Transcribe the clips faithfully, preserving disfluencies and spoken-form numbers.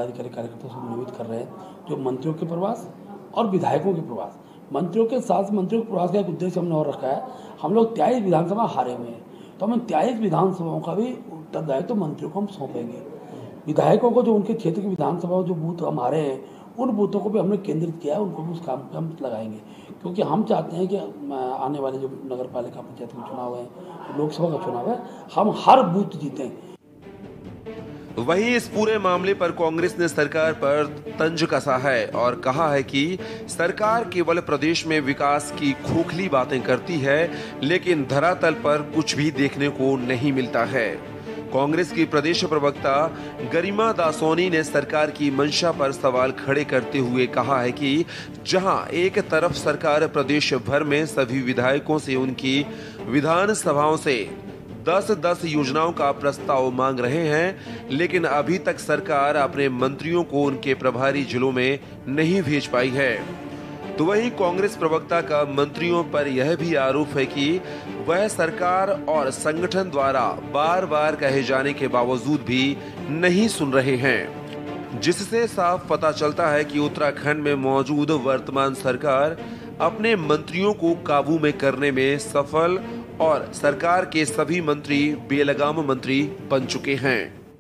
पदाधिकारी कार्यकर्ता समन्वित कर रहे हैं, जो मंत्रियों के प्रवास और विधायकों के प्रवास। मंत्रियों के साथ मंत्रियों के प्रवास का एक उद्देश्य हमने और रखा है, हम लोग तेईस विधानसभा हारे हुए हैं, तो हम तेईस विधानसभाओं का भी उत्तरदायित्व तो मंत्रियों को हम सौंपेंगे। विधायकों को जो उनके क्षेत्र की विधानसभा जो बूथ हम हारे हैं, उन बूथों को भी हमने केंद्रित किया है, उनको भी उस काम पे हम लगाएंगे, क्योंकि हम चाहते हैं कि आने वाले जो नगर पालिका पंचायत के चुनाव है, लोकसभा का चुनाव है, हम हर बूथ जीतें। वहीं इस पूरे मामले पर कांग्रेस ने सरकार पर तंज कसा है और कहा है कि सरकार केवल प्रदेश में विकास की खोखली बातें करती है, लेकिन धरातल पर कुछ भी देखने को नहीं मिलता है। कांग्रेस की प्रदेश प्रवक्ता गरिमा दासोनी ने सरकार की मंशा पर सवाल खड़े करते हुए कहा है कि जहां एक तरफ सरकार प्रदेश भर में सभी विधायकों से उनकी विधानसभाओं से दस दस योजनाओं का प्रस्ताव मांग रहे हैं, लेकिन अभी तक सरकार अपने मंत्रियों को उनके प्रभारी जिलों में नहीं भेज पाई है। तो वहीं कांग्रेस प्रवक्ता का मंत्रियों पर यह भी आरोप है कि वह सरकार और संगठन द्वारा बार बार कहे जाने के बावजूद भी नहीं सुन रहे हैं, जिससे साफ पता चलता है कि उत्तराखंड में मौजूद वर्तमान सरकार अपने मंत्रियों को काबू में करने में सफल और सरकार के सभी मंत्री बेलगाम मंत्री बन चुके हैं।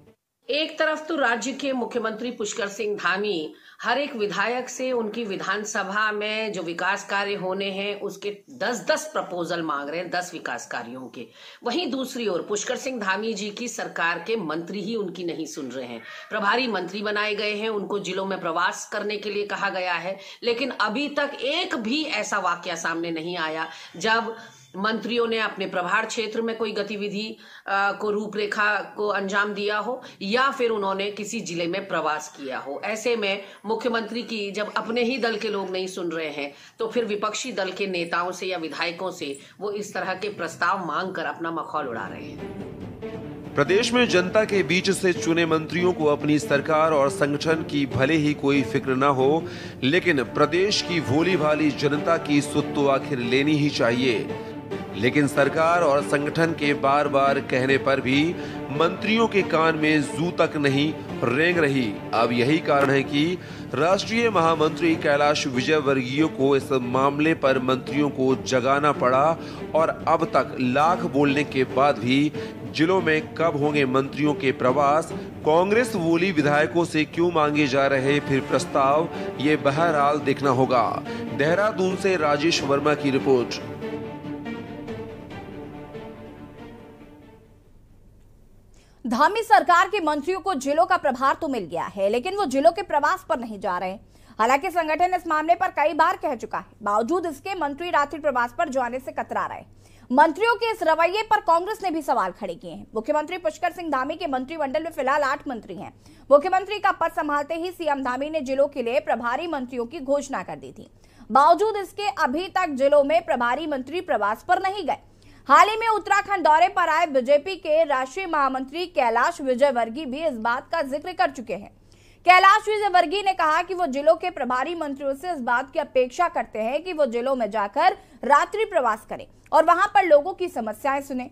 एक तरफ तो राज्य के मुख्यमंत्री पुष्कर सिंह धामी हर एक विधायक से उनकी विधानसभा में जो विकास कार्य होने हैं उसके दस दस प्रपोजल मांग रहे हैं, दस विकास कार्यों के। वहीं दूसरी ओर पुष्कर सिंह धामी जी की सरकार के मंत्री ही उनकी नहीं सुन रहे हैं। प्रभारी मंत्री बनाए गए हैं, उनको जिलों में प्रवास करने के लिए कहा गया है, लेकिन अभी तक एक भी ऐसा वाकया सामने नहीं आया जब मंत्रियों ने अपने प्रभार क्षेत्र में कोई गतिविधि को रूपरेखा को अंजाम दिया हो या फिर उन्होंने किसी जिले में प्रवास किया हो। ऐसे में मुख्यमंत्री की जब अपने ही दल के लोग नहीं सुन रहे हैं, तो फिर विपक्षी दल के नेताओं से या विधायकों से वो इस तरह के प्रस्ताव मांगकर अपना मखौल उड़ा रहे हैं। प्रदेश में जनता के बीच से चुने मंत्रियों को अपनी सरकार और संगठन की भले ही कोई फिक्र न हो, लेकिन प्रदेश की भोली भाली जनता की सुध तो आखिर लेनी ही चाहिए। लेकिन सरकार और संगठन के बार बार कहने पर भी मंत्रियों के कान में जू तक नहीं रेंग रही। अब यही कारण है कि राष्ट्रीय महामंत्री कैलाश विजयवर्गीय को इस मामले पर मंत्रियों को जगाना पड़ा और अब तक लाख बोलने के बाद भी जिलों में कब होंगे मंत्रियों के प्रवास, कांग्रेस वोली विधायकों से क्यों मांगे जा रहे फिर प्रस्ताव, ये बहरहाल देखना होगा। देहरादून से राजेश वर्मा की रिपोर्ट। धामी सरकार के मंत्रियों को जिलों का प्रभार तो मिल गया है, लेकिन वो जिलों के प्रवास पर नहीं जा रहे। हालांकि संगठन इस मामले पर कई बार कह चुका है, बावजूद इसके मंत्री रात्रि प्रवास पर जाने से कतरा रहे। मंत्रियों के इस रवैये पर कांग्रेस ने भी सवाल खड़े किए हैं। मुख्यमंत्री पुष्कर सिंह धामी के मंत्रिमंडल में फिलहाल आठ मंत्री हैं। मुख्यमंत्री का पद संभालते ही सीएम धामी ने जिलों के लिए प्रभारी मंत्रियों की घोषणा कर दी थी। बावजूद इसके अभी तक जिलों में प्रभारी मंत्री प्रवास पर नहीं गए। हाल ही में उत्तराखंड दौरे पर आए बीजेपी के राष्ट्रीय महामंत्री कैलाश विजयवर्गीय भी इस बात का जिक्र कर चुके हैं। कैलाश विजयवर्गीय ने कहा कि वो जिलों के प्रभारी मंत्रियों से इस बात की अपेक्षा करते हैं कि वो जिलों में जाकर रात्रि प्रवास करें और वहां पर लोगों की समस्याएं सुने,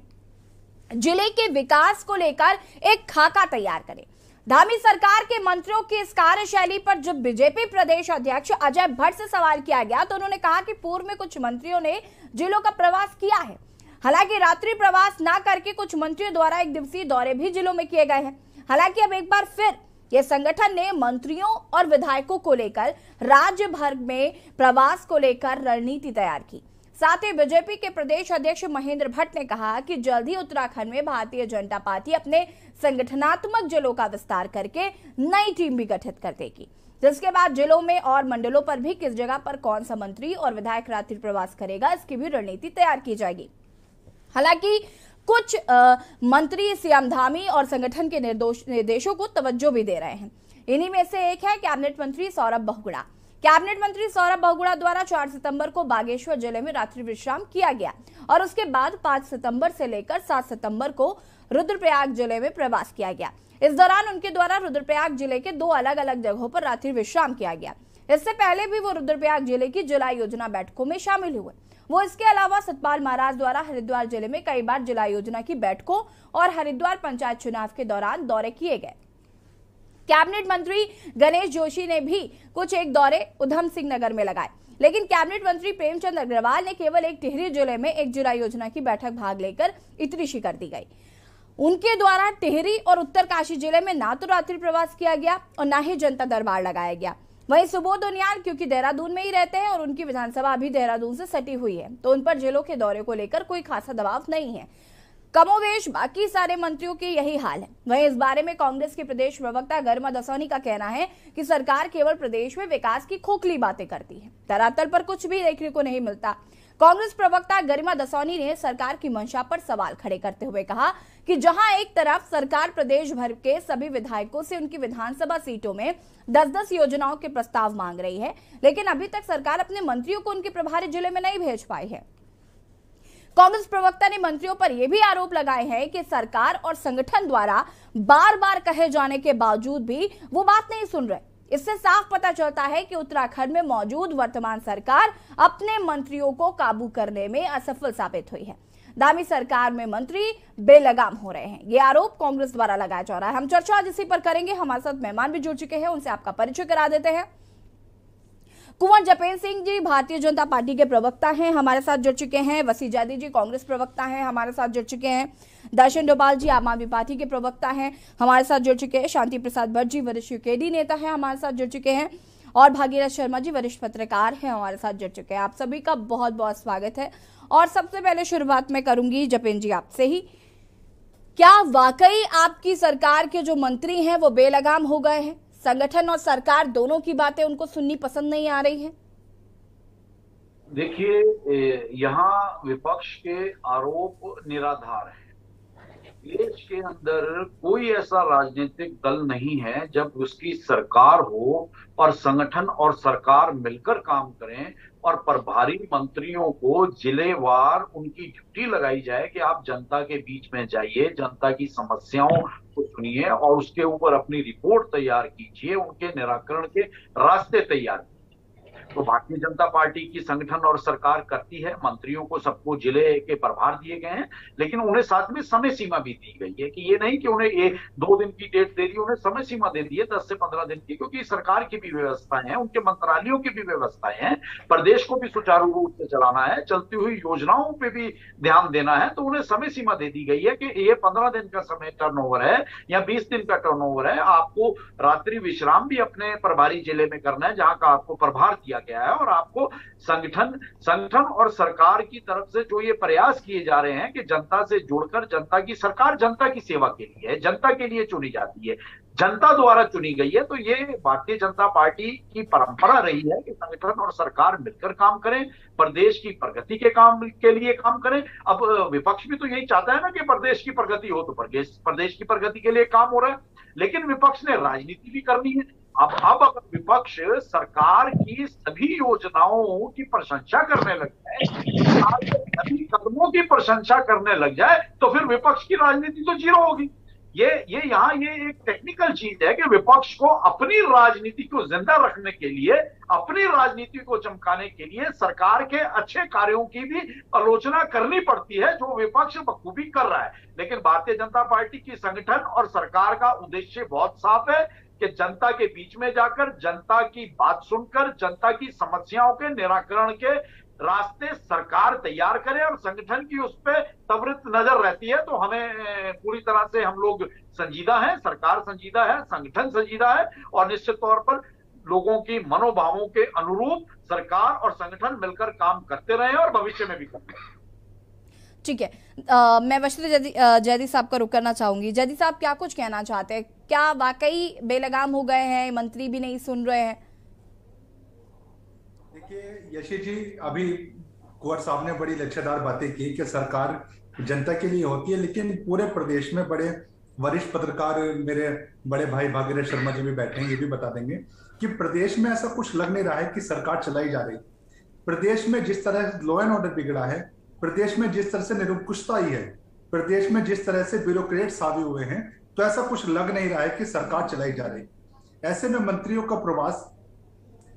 जिले के विकास को लेकर एक खाका तैयार करें। धामी सरकार के मंत्रियों की इस कार्यशैली पर जब बीजेपी प्रदेश अध्यक्ष अजय भट्ट से सवाल किया गया तो उन्होंने कहा कि पूर्व में कुछ मंत्रियों ने जिलों का प्रवास किया है। हालांकि रात्रि प्रवास ना करके कुछ मंत्रियों द्वारा एक दिवसीय दौरे भी जिलों में किए गए हैं। हालांकि अब एक बार फिर यह संगठन ने मंत्रियों और विधायकों को लेकर राज्य भर में प्रवास को लेकर रणनीति तैयार की। साथ ही बीजेपी के प्रदेश अध्यक्ष महेंद्र भट्ट ने कहा कि जल्द ही उत्तराखंड में भारतीय जनता पार्टी अपने संगठनात्मक जिलों का विस्तार करके नई टीम भी गठित कर देगी, जिसके बाद जिलों में और मंडलों पर भी किस जगह पर कौन सा मंत्री और विधायक रात्रि प्रवास करेगा, इसकी भी रणनीति तैयार की जाएगी। हालांकि कुछ आ, मंत्री सीएम धामी और संगठन के निर्देशों को तवज्जो भी दे रहे हैं। इन्हीं में से एक है कैबिनेट मंत्री सौरभ बहुगुणा। कैबिनेट मंत्री सौरभ बहुगुणा द्वारा चार सितंबर को बागेश्वर जिले में रात्रि विश्राम किया गया और उसके बाद पांच सितंबर से लेकर सात सितंबर को रुद्रप्रयाग जिले में प्रवास किया गया। इस दौरान उनके द्वारा रुद्रप्रयाग जिले के दो अलग अलग जगहों पर रात्रि विश्राम किया गया। इससे पहले भी वो रुद्रप्रयाग जिले की जिला योजना बैठकों में शामिल हुए। वो इसके अलावा सतपाल महाराज द्वारा हरिद्वार जिले में कई बार जिला योजना की बैठकों और हरिद्वार पंचायत चुनाव के दौरान दौरे किए गए। कैबिनेट मंत्री गणेश जोशी ने भी कुछ एक दौरे उधम सिंह नगर में लगाए, लेकिन कैबिनेट मंत्री प्रेमचंद अग्रवाल ने केवल एक टिहरी जिले में एक जिला योजना की बैठक भाग लेकर इतरीशी कर दी गई। उनके द्वारा टिहरी और उत्तरकाशी जिले में ना तो रात्रि प्रवास किया गया और ना ही जनता दरबार लगाया गया। वहीं सुबोध उनियाल क्योंकि देहरादून में ही रहते हैं और उनकी विधानसभा भी देहरादून से सटी हुई है, तो उन पर जिलों के दौरे को लेकर कोई खासा दबाव नहीं है। कमोवेश बाकी सारे मंत्रियों के यही हाल है। वहीं इस बारे में कांग्रेस के प्रदेश प्रवक्ता गरिमा दसौनी का कहना है कि सरकार केवल प्रदेश में विकास की खोखली बातें करती है, धरातल पर कुछ भी देखने को नहीं मिलता। कांग्रेस प्रवक्ता गरिमा दसौनी ने सरकार की मंशा पर सवाल खड़े करते हुए कहा कि जहां एक तरफ सरकार प्रदेश भर के सभी विधायकों से उनकी विधानसभा सीटों में दस दस योजनाओं के प्रस्ताव मांग रही है, लेकिन अभी तक सरकार अपने मंत्रियों को उनके प्रभारी जिले में नहीं भेज पाई है। कांग्रेस प्रवक्ता ने मंत्रियों पर यह भी आरोप लगाए हैं कि सरकार और संगठन द्वारा बार बार कहे जाने के बावजूद भी वो बात नहीं सुन रहे। इससे साफ पता चलता है कि उत्तराखंड में मौजूद वर्तमान सरकार अपने मंत्रियों को काबू करने में असफल साबित हुई है। दामी सरकार में मंत्री बेलगाम हो रहे हैं, ये आरोप कांग्रेस द्वारा लगाया जा रहा है। हम चर्चा आज इसी पर करेंगे। हमारे साथ मेहमान भी जुड़ चुके हैं, उनसे आपका परिचय करा देते हैं। कुंवर जपेंद्र सिंह जी भारतीय जनता पार्टी के प्रवक्ता हैं, हमारे साथ जुड़ चुके हैं। वसी जादी जी कांग्रेस प्रवक्ता हैं, हमारे साथ जुड़ चुके हैं। दर्शन डोभाल जी आम आदमी पार्टी के प्रवक्ता हैं, हमारे साथ जुड़ चुके हैं। शांति प्रसाद भट्ट जी वरिष्ठ यूकेडी नेता हैं, हमारे साथ जुड़ चुके हैं। और भागीरथ शर्मा जी वरिष्ठ पत्रकार हैं, हमारे साथ जुड़ चुके हैं। आप सभी का बहुत बहुत स्वागत है। और सबसे पहले शुरुआत मैं करूंगी जपेंद्र जी आपसे ही। क्या वाकई आपकी सरकार के जो मंत्री हैं वो बेलगाम हो गए हैं? संगठन और सरकार दोनों की बातें उनको सुननी पसंद नहीं आ रही है? देखिए, यहाँ विपक्ष के आरोप निराधार हैं। देश के अंदर कोई ऐसा राजनीतिक दल नहीं है जब उसकी सरकार हो और संगठन और सरकार मिलकर काम करें और प्रभारी मंत्रियों को जिलेवार उनकी ड्यूटी लगाई जाए कि आप जनता के बीच में जाइए, जनता की समस्याओं को सुनिए और उसके ऊपर अपनी रिपोर्ट तैयार कीजिए, उनके निराकरण के रास्ते तैयार कीजिए। तो भारतीय जनता पार्टी की संगठन और सरकार करती है। मंत्रियों को सबको जिले के प्रभार दिए गए हैं, लेकिन उन्हें साथ में समय सीमा भी दी गई है कि ये नहीं कि उन्हें ये दो दिन की डेट दे दी, उन्हें समय सीमा दे दी है दस से पंद्रह दिन की, क्योंकि सरकार की भी व्यवस्थाएं हैं, उनके मंत्रालयों की भी व्यवस्थाएं हैं, प्रदेश को भी सुचारू रूप से चलाना है, चलती हुई योजनाओं पे भी ध्यान देना है। तो उन्हें समय सीमा दे दी गई है कि ये पंद्रह दिन का समय टर्नओवर है या बीस दिन का टर्नओवर है। आपको रात्रि विश्राम भी अपने प्रभारी जिले में करना है जहां का आपको प्रभार दिया गया है, और आपको संगठन संगठन और सरकार की तरफ से जो ये प्रयास किए जा रहे हैं कि जनता से जुड़कर जनता की सरकार जनता की सेवा के लिए है, जनता के लिए चुनी जाती है, जनता द्वारा चुनी गई है। तो ये भारतीय जनता पार्टी की परंपरा रही है कि संगठन और सरकार मिलकर काम करें, प्रदेश की प्रगति के काम के लिए काम करें। अब विपक्ष भी तो यही चाहता है ना कि प्रदेश की प्रगति हो, तो प्रदेश प्रदेश की प्रगति के लिए काम हो रहा है, लेकिन विपक्ष ने राजनीति भी करनी है। अब अब अगर विपक्ष सरकार की सभी योजनाओं की प्रशंसा करने लग जाए, सभी कदमों की प्रशंसा करने लग जाए, तो फिर विपक्ष की राजनीति तो जीरो होगी। ये ये यहाँ ये एक टेक्निकल चीज है कि विपक्ष को अपनी राजनीति को जिंदा रखने के लिए, अपनी राजनीति को चमकाने के लिए सरकार के अच्छे कार्यों की भी आलोचना करनी पड़ती है, जो विपक्ष बखूबी कर रहा है। लेकिन भारतीय जनता पार्टी की संगठन और सरकार का उद्देश्य बहुत साफ है कि जनता के बीच में जाकर जनता की बात सुनकर जनता की समस्याओं के निराकरण के रास्ते सरकार तैयार करे, और संगठन की उस पर त्वरित नजर रहती है। तो हमें पूरी तरह से हम लोग संजीदा हैं, सरकार संजीदा है, संगठन संजीदा है, और निश्चित तौर पर लोगों की मनोभावों के अनुरूप सरकार और संगठन मिलकर काम करते रहे और भविष्य में भी करते रहे। ठीक है, आ, मैं वशरी जैदी जैदी साहब का रुक करना चाहूंगी। जैदी साहब क्या कुछ कहना चाहते हैं? क्या वाकई बेलगाम हो गए हैं, मंत्री भी नहीं सुन रहे हैं? देखिए यशी जी, अभी कुंवर साहब ने बड़ी लच्छेदार बातें की कि सरकार जनता के लिए होती है, लेकिन पूरे प्रदेश में बड़े वरिष्ठ पत्रकार मेरे बड़े भाई भागीरथ शर्मा जी भी बैठे हैं, ये भी बता देंगे कि प्रदेश में ऐसा कुछ लग नहीं रहा है कि सरकार चलाई जा रही। प्रदेश में जिस तरह लॉ एंड ऑर्डर बिगड़ा है, प्रदेश में जिस तरह से निरंकुशता आई है, प्रदेश में जिस तरह से ब्यूरोक्रेट्स हावी हुए हैं, तो ऐसा कुछ लग नहीं रहा है कि सरकार चलाई जा रही। ऐसे में मंत्रियों का प्रवास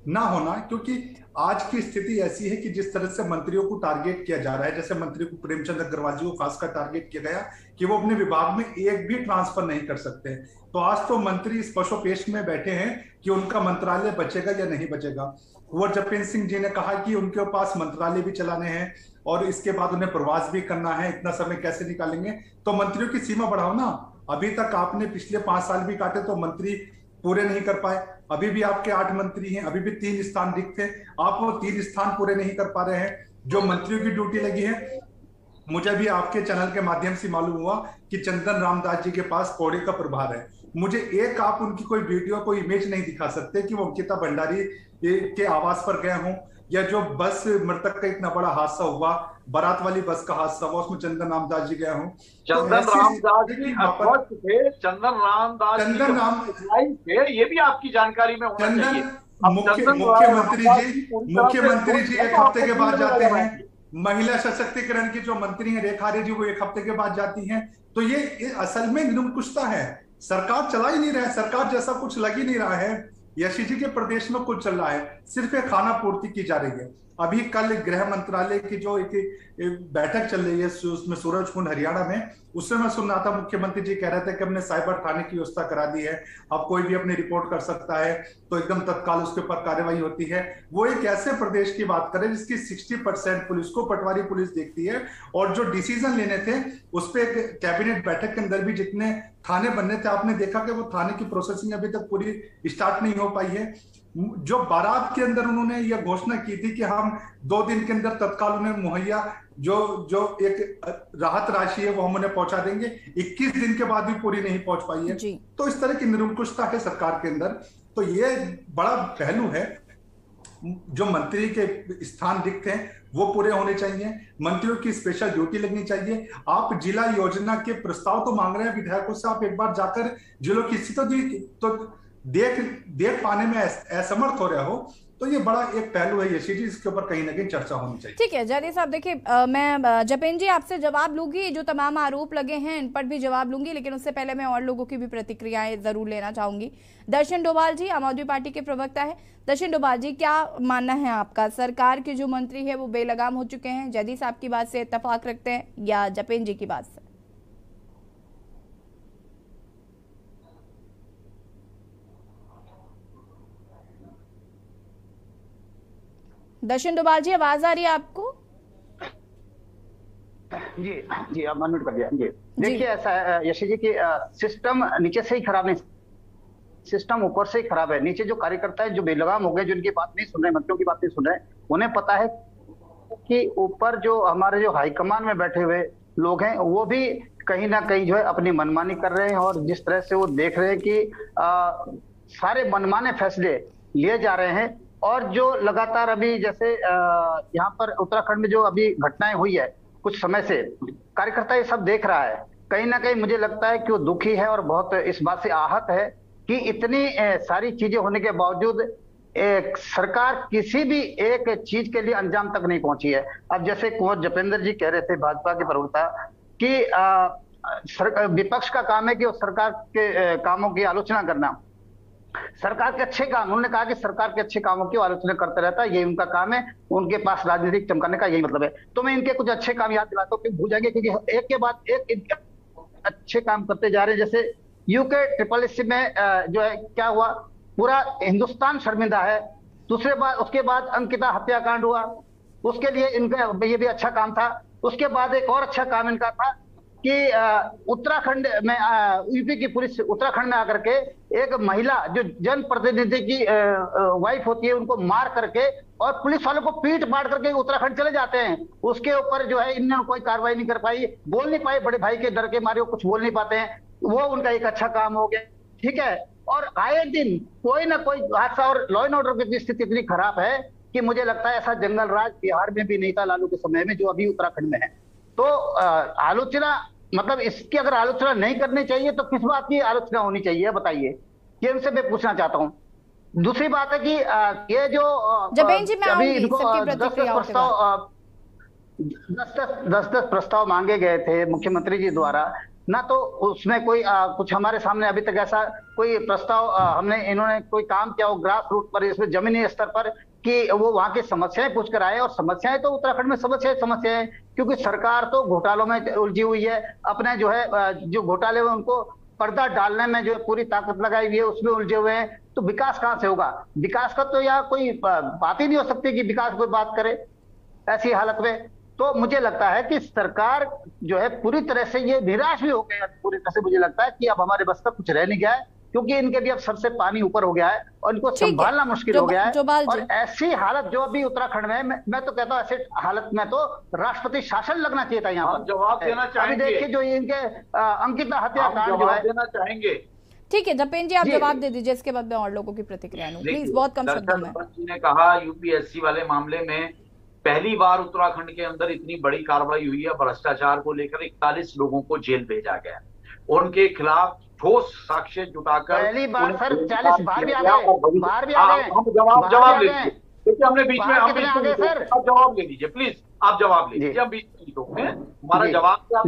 ना होना, क्योंकि आज की स्थिति ऐसी है कि जिस तरह से मंत्रियों को टारगेट किया जा रहा है, जैसे मंत्री को प्रेमचंद अग्रवाल जी को खासकर टारगेट किया गया कि वो अपने विभाग में एक भी ट्रांसफर नहीं कर सकते, तो आज तो मंत्री इस पशोपेश में बैठे हैं कि उनका मंत्रालय बचेगा या नहीं बचेगा। कुंवर जपेंद्र सिंह जी ने कहा कि उनके पास मंत्रालय भी चलाने हैं और इसके बाद उन्हें प्रवास भी करना है, इतना समय कैसे निकालेंगे? तो मंत्रियों की सीमा बढ़ाओ ना। अभी तक आपने पिछले पांच साल भी काटे तो मंत्री पूरे नहीं कर पाए, अभी भी आपके आठ मंत्री हैं, अभी भी तीन स्थान रिक्त थे, आप वो तीन स्थान पूरे नहीं कर पा रहे हैं। जो मंत्रियों की ड्यूटी लगी है, मुझे भी आपके चैनल के माध्यम से मालूम हुआ कि चंदन रामदास जी के पास पौड़ी का प्रभार है। मुझे एक आप उनकी कोई वीडियो कोई इमेज नहीं दिखा सकते कि वो अंकिता भंडारी के आवास पर गए हों, या जो बस मृतक का इतना बड़ा हादसा हुआ, बारात वाली बस का हादसा हुआ, उसमें चंदन रामदास जी गए हों। चंदन रामदास जी अध्यक्ष थे, चंदन रामदास चंदन राम थे, ये भी आपकी जानकारी में होना चाहिए। मुख्यमंत्री जी मुख्यमंत्री जी एक हफ्ते के बाद जाते हैं, महिला सशक्तिकरण की जो मंत्री हैं रेखा आर्य जी वो एक हफ्ते के बाद जाती हैं। तो ये, ये असल में निरंकुशता है, सरकार चला ही नहीं रहा है, सरकार जैसा कुछ लग ही नहीं रहा है। यशी जी के प्रदेश में कुछ चल रहा है, सिर्फ एक खाना पूर्ति की जा रही है। अभी कल गृह मंत्रालय की जो एक, एक बैठक चल रही है उसमें सूरजकुंड हरियाणा में, उसमें मैं सुन रहा था मुख्यमंत्री जी कह रहे थे कि हमने साइबर थाने की व्यवस्था करा दी है, अब कोई भी अपनी रिपोर्ट कर सकता है तो एकदम तत्काल उसके ऊपर कार्रवाई होती है। वो एक ऐसे प्रदेश की बात करें जिसकी साठ परसेंट पुलिस को पटवारी पुलिस देखती है, और जो डिसीजन लेने थे उस पर एक कैबिनेट बैठक के अंदर भी जितने थाने बनने थे, आपने देखा कि वो थाने की प्रोसेसिंग अभी तक पूरी स्टार्ट नहीं हो पाई है। जो बारात के अंदर उन्होंने यह घोषणा की थी कि हम दो दिन के अंदर तत्काल उन्हें मुहैया जो जो एक राहत राशि है वो हम उन्हें पहुंचा देंगे, इक्कीस दिन के बाद भी पूरी नहीं पहुंच पाई है। तो इस तरह की निरंकुशता है सरकार के अंदर। तो ये बड़ा पहलू है। जो मंत्री के स्थान रिक्त हैं वो पूरे होने चाहिए, मंत्रियों की स्पेशल ड्यूटी लगनी चाहिए। आप जिला योजना के प्रस्ताव तो मांग रहे हैं विधायकों से, आप एक बार जाकर जिलों की स्थिति तो देख देख पाने में असमर्थ हो रहे हो, तो ये बड़ा एक पहलू है यशी जी, इसके ऊपर कहीं ना कहीं चर्चा होनी चाहिए। ठीक है जयदेव साहब, देखिए मैं जपेंद्र जी आपसे जवाब लूंगी, जो तमाम आरोप लगे हैं इन पर भी जवाब लूंगी, लेकिन उससे पहले मैं और लोगों की भी प्रतिक्रियाएं जरूर लेना चाहूंगी। दर्शन डोभाल जी आम आदमी पार्टी के प्रवक्ता है। दर्शन डोभाल जी, क्या मानना है आपका, सरकार के जो मंत्री है वो बेलगाम हो चुके हैं? जयदेव साहब की बात से इत्तेफाक रखते हैं या जपेंद्र जी की बात से? दर्शन डोभाल जी आवाज आ रही है आपको? जी जी अब अनम्यूट कर दिया जी। देखिए ऐसा है यशी जी की सिस्टम नीचे से ही खराब नहीं, सिस्टम ऊपर से ही खराब है। नीचे जो कार्यकर्ता है जो बेलगाम हो गए, जो इनकी बात नहीं सुन रहे, मंत्रियों की बात नहीं सुन रहे, उन्हें पता है कि ऊपर जो हमारे जो हाईकमान में बैठे हुए लोग हैं वो भी कहीं ना कहीं जो है अपनी मनमानी कर रहे हैं, और जिस तरह से वो देख रहे हैं कि आ, सारे मनमाने फैसले लिए जा रहे हैं। और जो लगातार अभी जैसे यहाँ पर उत्तराखंड में जो अभी घटनाएं हुई है कुछ समय से, कार्यकर्ता ये सब देख रहा है, कहीं ना कहीं मुझे लगता है कि वो दुखी है और बहुत इस बात से आहत है कि इतनी सारी चीजें होने के बावजूद एक सरकार किसी भी एक चीज के लिए अंजाम तक नहीं पहुंची है। अब जैसे कुंवर जपेंद्र जी कह रहे थे भाजपा के प्रवक्ता कि आ, विपक्ष का काम है कि वो सरकार के कामों की आलोचना करना, सरकार के अच्छे काम, उन्होंने कहा कि सरकार के अच्छे कामों की आलोचना करते रहता है, यही उनका काम है, उनके पास राजनीतिक चमकाने का यही मतलब है। तो मैं इनके कुछ अच्छे काम याद दिलाता हूँ, भूल जाएंगे क्योंकि एक के बाद एक अच्छे काम करते जा रहे हैं। जैसे यूके ट्रिपल एस में जो है क्या हुआ, पूरा हिंदुस्तान शर्मिंदा है। दूसरे बात उसके बाद अंकिता हत्याकांड हुआ, उसके लिए इनका ये भी अच्छा काम था। उसके बाद एक और अच्छा काम इनका था कि उत्तराखंड में यूपी की पुलिस उत्तराखंड में आकर के एक महिला जो जन प्रतिनिधि की वाइफ होती है उनको मार करके और पुलिस वालों को पीट पाट करके उत्तराखंड चले जाते हैं। उसके ऊपर जो है इन्होंने कोई कार्रवाई नहीं कर पाई, बोल नहीं पाए, बड़े भाई के डर के मारे वो कुछ बोल नहीं पाते हैं, वो उनका एक अच्छा काम हो गया। ठीक है, और आए दिन कोई ना कोई हादसा, और लॉ एंड ऑर्डर की स्थिति इतनी खराब है कि मुझे लगता है ऐसा जंगल राज बिहार में भी नहीं था लालू के समय में जो अभी उत्तराखंड में है। तो आलोचना मतलब इसकी अगर आलोचना नहीं करनी चाहिए तो किस बात की आलोचना होनी चाहिए बताइए, ये इनसे मैं पूछना चाहता हूँ। दूसरी बात है कि ये जो अभी इनको दस प्रस्ताव दस दस दस दस प्रस्ताव मांगे गए थे मुख्यमंत्री जी द्वारा, ना तो उसमें कोई आ, कुछ हमारे सामने अभी तक ऐसा कोई प्रस्ताव आ, हमने इन्होंने कोई काम किया हो ग्रास रूट पर, इसमें जमीनी स्तर पर, कि वो वहां की समस्याएं पूछ कर आए। और समस्याएं तो उत्तराखंड में समस्याएं समस्याएं क्योंकि सरकार तो घोटालों में उलझी हुई है, अपने जो है जो घोटाले हुए उनको पर्दा डालने में जो पूरी ताकत लगाई हुई है उसमें उलझे हुए हैं। तो विकास कहां से होगा? विकास का तो यहाँ कोई बात ही नहीं हो सकती कि विकास कोई बात करे ऐसी हालत में। तो मुझे लगता है कि सरकार जो है पूरी तरह से ये निराश भी हो गई है, पूरी तरह से मुझे लगता है कि अब हमारे बस का कुछ रह नहीं गया है, क्योंकि इनके भी अब सबसे पानी ऊपर हो गया है और इनको संभालना मुश्किल हो गया है। और ऐसी हालत जो अभी उत्तराखंड में, मैं, मैं तो कहता हूँ ऐसी हालत में तो राष्ट्रपति शासन लगना चाहिए था यहाँ पर। जवाब देना चाहेंगे। देखिए जो इनके अंकिता हत्याकांड जो है देना चाहेंगे। ठीक है जपेन जी, आप जवाब दे दीजिए, इसके बाद मैं और लोगों की प्रतिक्रिया लूं प्लीज, बहुत कम शब्दों में। ने कहा यूपीएससी वाले मामले में पहली बार उत्तराखंड के अंदर इतनी बड़ी कार्रवाई हुई है, भ्रष्टाचार को लेकर इकतालीस लोगों को जेल भेजा गया, उनके खिलाफ ठोस साक्ष्य जुटाकर पहली बार सर चालीस बार भी आ गए, बाहर भी आ गए। हम जवाब जवाब ले लीजिए, क्योंकि हमने बीच में हम सर आप जवाब ले लीजिए प्लीज, आप जवाब ले लीजिए। हम बीच में हमारा जवाब से आप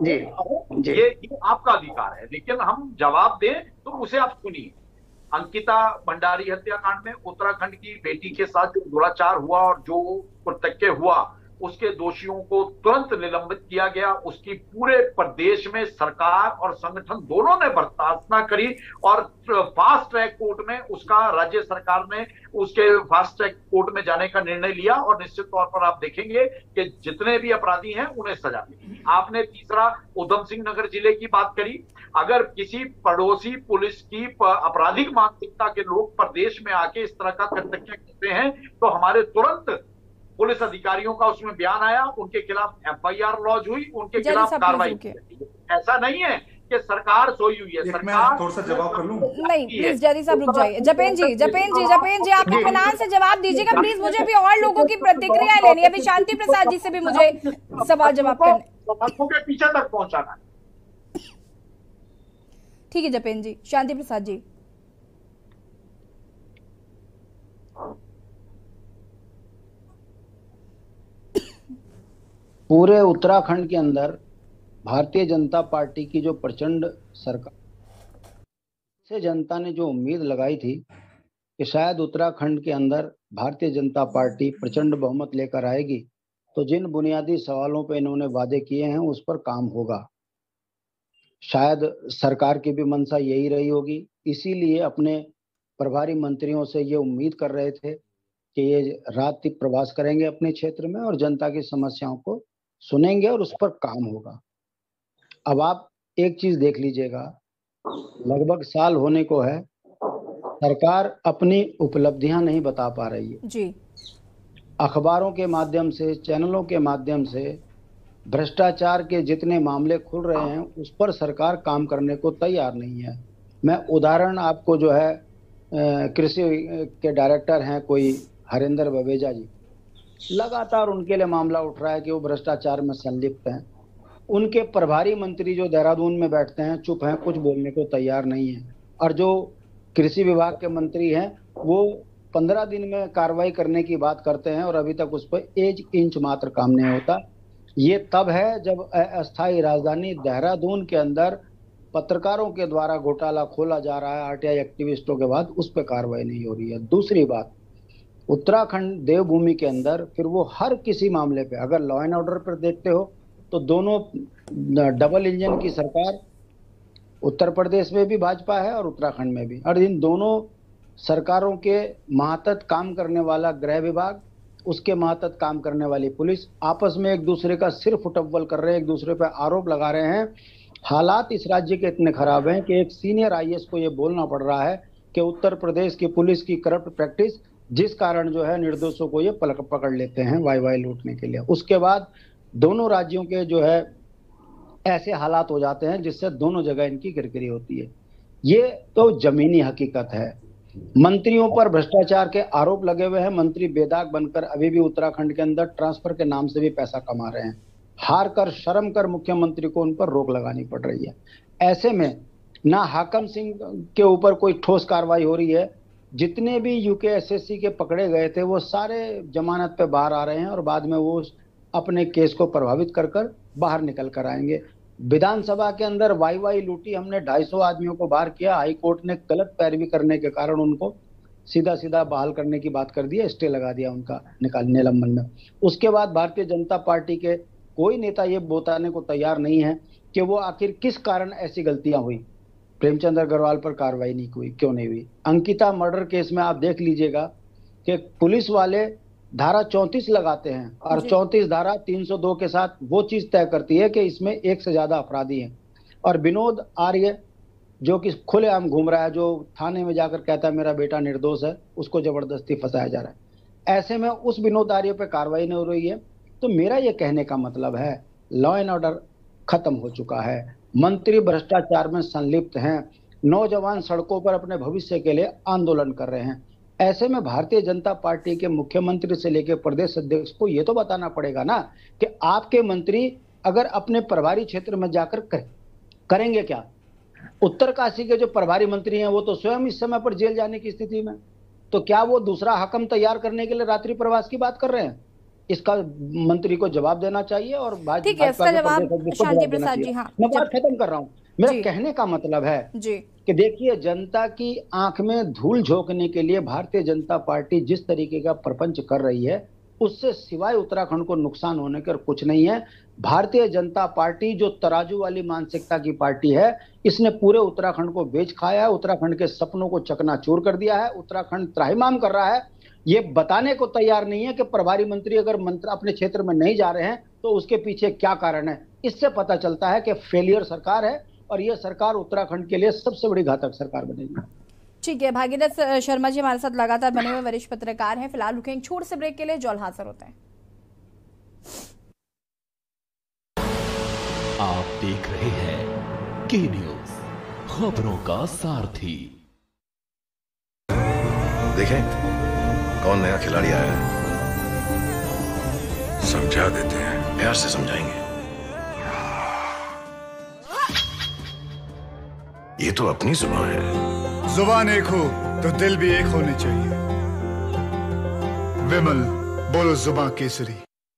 सहमत, ये ये आपका अधिकार है, लेकिन हम जवाब दें तो उसे आप सुनिए। अंकिता भंडारी हत्याकांड में उत्तराखंड की बेटी के साथ जो दुराचार हुआ और जो कृत्य हुआ उसके दोषियों को तुरंत निलंबित किया गया। उसकी पूरे प्रदेश में सरकार और संगठन दोनों ने बर्दाश्त न करी और फास्ट ट्रैक कोर्ट में उसका राज्य सरकार ने उसके फास्ट ट्रैक कोर्ट में जाने का निर्णय लिया और निश्चित तौर पर आप देखेंगे कि जितने भी अपराधी हैं उन्हें सजा मिली। आपने तीसरा उधम सिंह नगर जिले की बात करी। अगर किसी पड़ोसी पुलिस की आपराधिक मानसिकता के लोग प्रदेश में आके इस तरह का कृत्य करते हैं तो हमारे तुरंत पुलिस अधिकारियों का उसमें बयान आया, उनके खिलाफ एफआईआर लॉन्च हुई, उनके खिलाफ कार्रवाई की। ऐसा नहीं है कि सरकार सोई हुई है, सरकार थोड़ा सा जवाब कर लूं? नहीं प्लीज जल्दी साहब रुक जाइए। जपेन जी जपेन जी जपेन जी आप इत्मीनान से जवाब दीजिएगा प्लीज, मुझे भी और लोगों की प्रतिक्रिया लेनी है। अभी शांति प्रसाद जी से भी मुझे सवाल जवाब करने के पीछे तक पहुंचाना है। ठीक है जपेन जी। शांति प्रसाद जी। पूरे उत्तराखंड के अंदर भारतीय जनता पार्टी की जो प्रचंड सरकार से जनता ने जो उम्मीद लगाई थी कि शायद उत्तराखंड के अंदर भारतीय जनता पार्टी प्रचंड बहुमत लेकर आएगी, तो जिन बुनियादी सवालों पे इन्होंने वादे किए हैं उस पर काम होगा। शायद सरकार की भी मंशा यही रही होगी, इसीलिए अपने प्रभारी मंत्रियों से ये उम्मीद कर रहे थे कि ये रात्रि प्रवास करेंगे अपने क्षेत्र में और जनता की समस्याओं को सुनेंगे और उस पर काम होगा। अब आप एक चीज देख लीजिएगा, लगभग साल होने को है, सरकार अपनी उपलब्धियां नहीं बता पा रही है जी। अखबारों के माध्यम से, चैनलों के माध्यम से भ्रष्टाचार के जितने मामले खुल रहे हैं उस पर सरकार काम करने को तैयार नहीं है। मैं उदाहरण आपको जो है कृषि के डायरेक्टर हैं कोई हरिंदर बवेजा जी, लगातार उनके लिए मामला उठ रहा है कि वो भ्रष्टाचार में संलिप्त हैं। उनके प्रभारी मंत्री जो देहरादून में बैठते हैं चुप हैं, कुछ बोलने को तैयार नहीं है। और जो कृषि विभाग के मंत्री हैं वो पंद्रह दिन में कार्रवाई करने की बात करते हैं और अभी तक उस पर एक इंच मात्र काम नहीं होता। ये तब है जब अस्थायी राजधानी देहरादून के अंदर पत्रकारों के द्वारा घोटाला खोला जा रहा है, आरटीआई एक्टिविस्टों के बाद उस पर कार्रवाई नहीं हो रही है। दूसरी बात, उत्तराखंड देवभूमि के अंदर फिर वो हर किसी मामले पे, अगर लॉ एंड ऑर्डर पर देखते हो तो दोनों डबल इंजन की सरकार उत्तर प्रदेश में भी भाजपा है और उत्तराखंड में भी, और इन दोनों सरकारों के मातहत काम करने वाला गृह विभाग, उसके मातहत काम करने वाली पुलिस आपस में एक दूसरे का सिर फुटव्वल कर रहे हैं, एक दूसरे पर आरोप लगा रहे हैं। हालात इस राज्य के इतने खराब हैं कि एक सीनियर आईएएस को ये बोलना पड़ रहा है कि उत्तर प्रदेश की पुलिस की करप्ट प्रैक्टिस, जिस कारण जो है निर्दोषों को ये पलक पकड़ लेते हैं वाई वाई लूटने के लिए। उसके बाद दोनों राज्यों के जो है ऐसे हालात हो जाते हैं जिससे दोनों जगह इनकी किरकिरी होती है। ये तो जमीनी हकीकत है। मंत्रियों पर भ्रष्टाचार के आरोप लगे हुए हैं, मंत्री बेदाग बनकर अभी भी उत्तराखंड के अंदर ट्रांसफर के नाम से भी पैसा कमा रहे हैं। हार कर शर्म कर मुख्यमंत्री को उन पर रोक लगानी पड़ रही है। ऐसे में ना हाकम सिंह के ऊपर कोई ठोस कार्रवाई हो रही है, जितने भी यूके एसएससी के पकड़े गए थे वो सारे जमानत पे बाहर आ रहे हैं और बाद में वो अपने केस को प्रभावित कर कर बाहर निकल कर आएंगे। विधानसभा के अंदर वाई वाई लूटी, हमने ढाई सौ आदमियों को बाहर किया, हाई कोर्ट ने गलत पैरवी करने के कारण उनको सीधा सीधा बहाल करने की बात कर दी, स्टे लगा दिया उनका निकाल निलंबन में। उसके बाद भारतीय जनता पार्टी के कोई नेता ये बताने को तैयार नहीं है कि वो आखिर किस कारण ऐसी गलतियां हुई, प्रेमचंद अग्रवाल पर कार्रवाई नहीं हुई, क्यों नहीं हुई। अंकिता मर्डर केस में आप देख लीजिएगा कि पुलिस वाले धारा चौंतीस लगाते हैं और चौंतीस धारा तीन सौ दो के साथ वो चीज तय करती है कि इसमें एक से ज्यादा अपराधी हैं, और विनोद आर्य जो कि खुलेआम घूम रहा है, जो थाने में जाकर कहता है मेरा बेटा निर्दोष है, उसको जबरदस्ती फंसाया जा रहा है। ऐसे में उस विनोद आर्य पे कार्रवाई नहीं हो रही है। तो मेरा ये कहने का मतलब है लॉ एंड ऑर्डर खत्म हो चुका है, मंत्री भ्रष्टाचार में संलिप्त हैं, नौजवान सड़कों पर अपने भविष्य के लिए आंदोलन कर रहे हैं। ऐसे में भारतीय जनता पार्टी के मुख्यमंत्री से लेकर प्रदेश अध्यक्ष को ये तो बताना पड़ेगा ना कि आपके मंत्री अगर अपने प्रभारी क्षेत्र में जाकर कर, करेंगे क्या। उत्तरकाशी के जो प्रभारी मंत्री हैं वो तो स्वयं इस समय पर जेल जाने की स्थिति में, तो क्या वो दूसरा हकम तैयार करने के लिए रात्रि प्रवास की बात कर रहे हैं। इसका मंत्री को जवाब देना चाहिए और ठीक है, इसका जवाब शांति प्रसाद जी। हाँ, मैं बात खत्म कर रहा हूँ। मेरा कहने का मतलब है जी कि देखिए, जनता की आंख में धूल झोंकने के लिए भारतीय जनता पार्टी जिस तरीके का प्रपंच कर रही है, उससे सिवाय उत्तराखंड को नुकसान होने का कुछ नहीं है। भारतीय जनता पार्टी जो तराजू वाली मानसिकता की पार्टी है, इसने पूरे उत्तराखंड को बेच खाया है, उत्तराखंड के सपनों को चकनाचूर कर दिया है। उत्तराखंड त्राहिमाम कर रहा है, ये बताने को तैयार नहीं है कि प्रभारी मंत्री अगर मंत्र अपने क्षेत्र में नहीं जा रहे हैं तो उसके पीछे क्या कारण है। इससे पता चलता है कि फेलियर सरकार है और यह सरकार उत्तराखंड के लिए सबसे बड़ी घातक सरकार बनेगी। ठीक है, भागीरथ शर्मा जी हमारे साथ लगातार बने हुए वरिष्ठ पत्रकार हैं। फिलहाल रुकेंगे छोटे से ब्रेक के लिए, जल्द हाजिर होते हैं। आप देख रहे हैं के न्यूज, खबरों का सारथी। देखें कौन नया खिलाड़ी आया है, समझा देते हैं, प्यार से समझाएंगे। ये तो अपनी जुबान है। जुबान एक हो तो दिल भी एक होने चाहिए। विमल बोलो जुबान केसरी।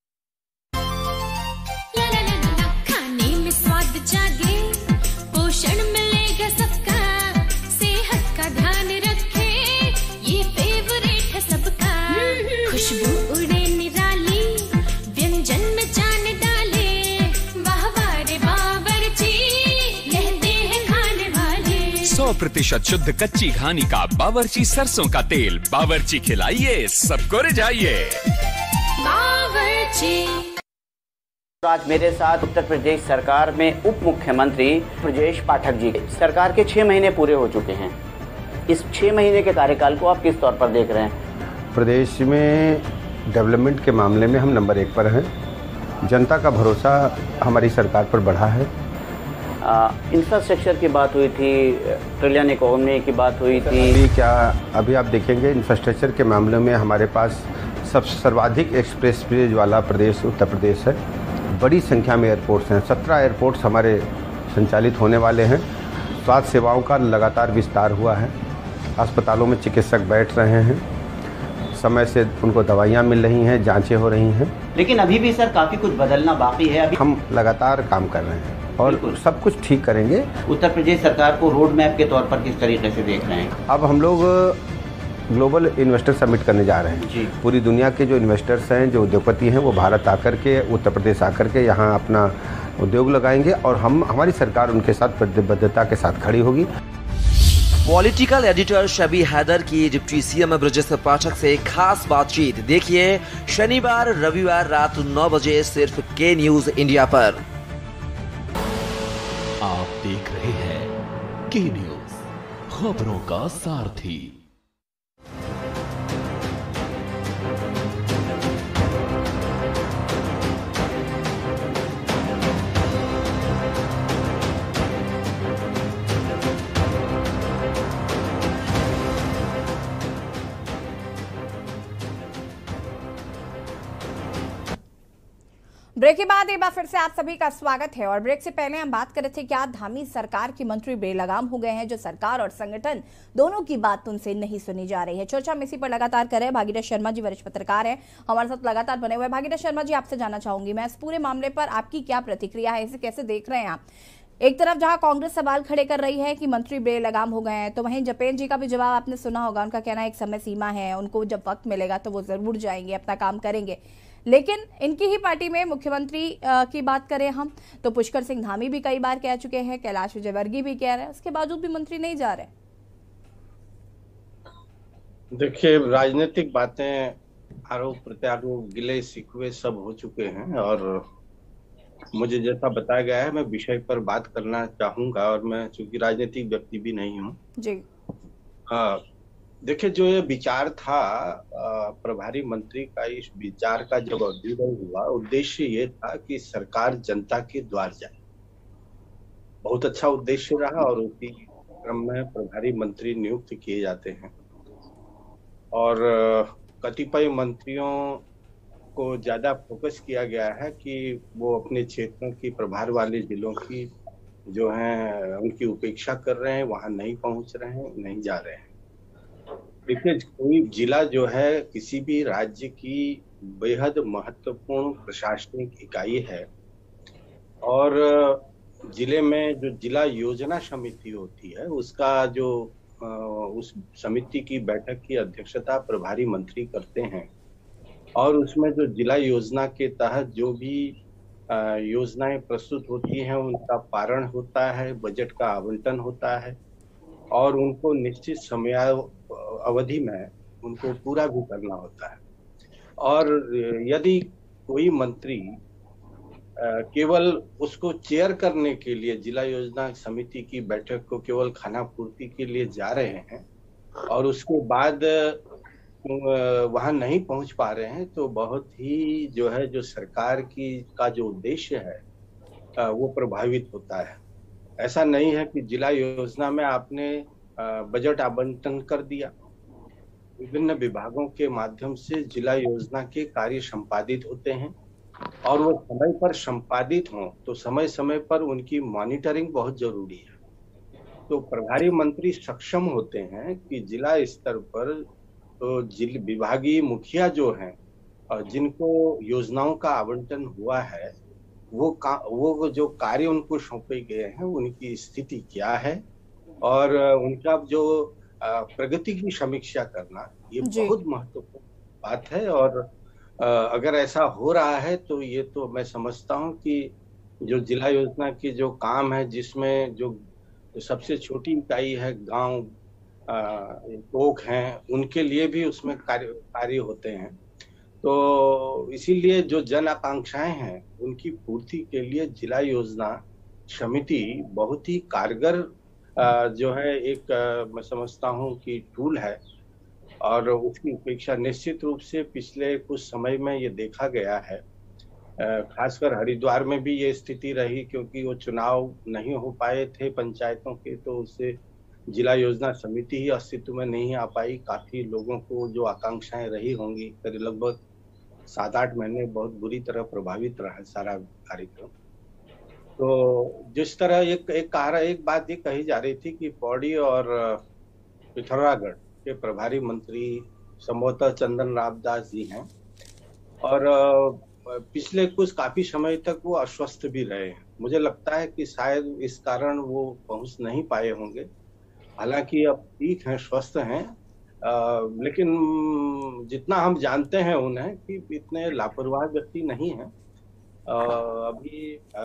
खाने में स्वाद जागे, पोषण मिलेगा सबका, सेहत का ध्यान रखे, ये फेवरेट है सबका। खुशबू उड़े निराली, व्यंजन में जान डाले, वाह वाह रे बावर्ची, कहते हैं खाने वाले। सौ प्रतिशत शुद्ध कच्ची घानी का बावर्ची सरसों का तेल, बावर्ची खिलाइए सबको रिझाइए। बावर्ची। आज मेरे साथ उत्तर प्रदेश सरकार में उप मुख्यमंत्री ब्रजेश पाठक जी। सरकार के छह महीने पूरे हो चुके हैं, इस छह महीने के कार्यकाल को आप किस तौर पर देख रहे हैं। प्रदेश में डेवलपमेंट के मामले में हम नंबर एक पर हैं, जनता का भरोसा हमारी सरकार पर बढ़ा है। इंफ्रास्ट्रक्चर की बात हुई थी, ट्रिलियन इकोनॉमी की बात हुई थी। अभी क्या अभी आप देखेंगे इंफ्रास्ट्रक्चर के मामले में हमारे पास सबसे सर्वाधिक एक्सप्रेस वेज वाला प्रदेश उत्तर प्रदेश है। बड़ी संख्या में एयरपोर्ट्स हैं, सत्रह एयरपोर्ट्स हमारे संचालित होने वाले हैं। स्वास्थ्य सेवाओं का लगातार विस्तार हुआ है, अस्पतालों में चिकित्सक बैठ रहे हैं, समय से उनको दवाइयाँ मिल रही हैं, जांचें हो रही हैं। लेकिन अभी भी सर काफ़ी कुछ बदलना बाकी है। अभी हम लगातार काम कर रहे हैं और सब कुछ ठीक करेंगे। उत्तर प्रदेश सरकार को रोड मैप के तौर पर किस तरीके से देख रहे हैं। अब हम लोग ग्लोबल इन्वेस्टर समिट करने जा रहे हैं जी। पूरी दुनिया के जो इन्वेस्टर्स हैं, जो उद्योगपति हैं, वो भारत आकर के, उत्तर प्रदेश आकर के यहाँ अपना उद्योग लगाएंगे और हम हमारी सरकार उनके साथ प्रतिबद्धता के साथ खड़ी होगी। पॉलिटिकल एडिटर शबी हैदर की डिप्टी सीएम ब्रजेश पाठक से खास बातचीत देखिए शनिवार रविवार रात नौ बजे सिर्फ के न्यूज इंडिया पर। आप देख रहे हैं के न्यूज, खबरों का सारथी। ब्रेक के बाद एक बार फिर से आप सभी का स्वागत है। और ब्रेक से पहले हम बात कर रहे थे क्या धामी सरकार के मंत्री बेलगाम हो गए हैं, जो सरकार और संगठन दोनों की बात उनसे नहीं सुनी जा रही है। चर्चा हम इसी पर लगातार कर रहे हैं। भागीरथ शर्मा जी वरिष्ठ पत्रकार हैं, हमारे साथ लगातार बने हुए हैं। भागीरथ शर्मा जी, आपसे जानना चाहूंगी मैं इस पूरे मामले पर आपकी क्या प्रतिक्रिया है, इसे कैसे देख रहे हैं आप? एक तरफ जहां कांग्रेस सवाल खड़े कर रही है कि मंत्री बेलगाम हो गए हैं, तो वहीं जपेन जी का भी जवाब आपने सुना होगा। उनका कहना है एक समय सीमा है, उनको जब वक्त मिलेगा तो वो जरूर जाएंगे, अपना काम करेंगे। लेकिन इनकी ही पार्टी में मुख्यमंत्री की बात करें हम तो पुष्कर सिंह धामी भी कई बार कह चुके हैं, कैलाश विजयवर्गीय भी कह रहे हैं, उसके बावजूद भी मंत्री नहीं जा रहे। देखिए, राजनीतिक बातें, आरोप प्रत्यारोप, गिले शिकवे सब हो चुके हैं और मुझे जैसा बताया गया है मैं विषय पर बात करना चाहूंगा। और मैं चूंकि राजनीतिक व्यक्ति भी नहीं हूँ जी। हाँ, देखिए, जो ये विचार था प्रभारी मंत्री का, इस विचार का जब उद्घाटन हुआ, उद्देश्य ये था कि सरकार जनता के द्वार जाए। बहुत अच्छा उद्देश्य रहा और उसी क्रम में प्रभारी मंत्री नियुक्त किए जाते हैं और कतिपय मंत्रियों को ज्यादा फोकस किया गया है कि वो अपने क्षेत्रों की प्रभार वाले जिलों की जो है उनकी उपेक्षा कर रहे हैं, वहां नहीं पहुंच रहे हैं, नहीं जा रहे हैं। देखिए, कोई जिला जो है किसी भी राज्य की बेहद महत्वपूर्ण प्रशासनिक इकाई है और जिले में जो जिला योजना समिति होती है उसका जो उस समिति की बैठक की अध्यक्षता प्रभारी मंत्री करते हैं और उसमें जो जिला योजना के तहत जो भी योजनाएं प्रस्तुत होती हैं उनका पारण होता है, बजट का आवंटन होता है और उनको निश्चित समय अवधि में उनको पूरा भी करना होता है। और यदि कोई मंत्री केवल उसको चेयर करने के लिए, जिला योजना समिति की बैठक को केवल खाना पूर्ति के लिए जा रहे हैं और उसके बाद वहां नहीं पहुंच पा रहे हैं, तो बहुत ही जो है जो सरकार की का जो उद्देश्य है वो प्रभावित होता है। ऐसा नहीं है कि जिला योजना में आपने बजट आवंटन कर दिया, विभिन्न विभागों के माध्यम से जिला योजना के कार्य संपादित होते हैं और वो समय पर संपादित हों तो समय समय पर उनकी मॉनिटरिंग बहुत जरूरी है। तो प्रभारी मंत्री सक्षम होते हैं कि जिला स्तर पर तो जिला विभागीय मुखिया जो हैं और जिनको योजनाओं का आवंटन हुआ है वो का वो जो कार्य उनको सौंपे गए हैं उनकी स्थिति क्या है और उनका जो प्रगति की समीक्षा करना, ये बहुत महत्वपूर्ण बात है। और अगर ऐसा हो रहा है तो ये तो मैं समझता हूँ कि जो जिला योजना की जो काम है, जिसमें जो सबसे छोटी इकाई है, गांव टोक हैं, उनके लिए भी उसमें कार्य कार्य होते हैं। तो इसीलिए जो जन आकांक्षाएं हैं उनकी पूर्ति के लिए जिला योजना समिति बहुत ही कारगर जो है एक मैं समझता हूँ कि टूल है और उसकी उपेक्षा निश्चित रूप से पिछले कुछ समय में ये देखा गया है। खासकर हरिद्वार में भी ये स्थिति रही क्योंकि वो चुनाव नहीं हो पाए थे पंचायतों के, तो उससे जिला योजना समिति ही अस्तित्व में नहीं आ पाई। काफी लोगों को जो आकांक्षाएं रही होंगी, करीब लगभग सात आठ महीने बहुत बुरी तरह प्रभावित रहा सारा कार्यक्रम। तो जिस तरह एक एक कहा एक बात ये कही जा रही थी कि पौड़ी और पिथौरागढ़ के प्रभारी मंत्री संभवतः चंदन रामदास जी हैं और पिछले कुछ काफी समय तक वो अस्वस्थ भी रहे हैं। मुझे लगता है कि शायद इस कारण वो पहुंच नहीं पाए होंगे। हालांकि अब ठीक हैं, स्वस्थ हैं, आ, लेकिन जितना हम जानते हैं उन्हें कि इतने लापरवाह व्यक्ति नहीं हैं। अभी आ,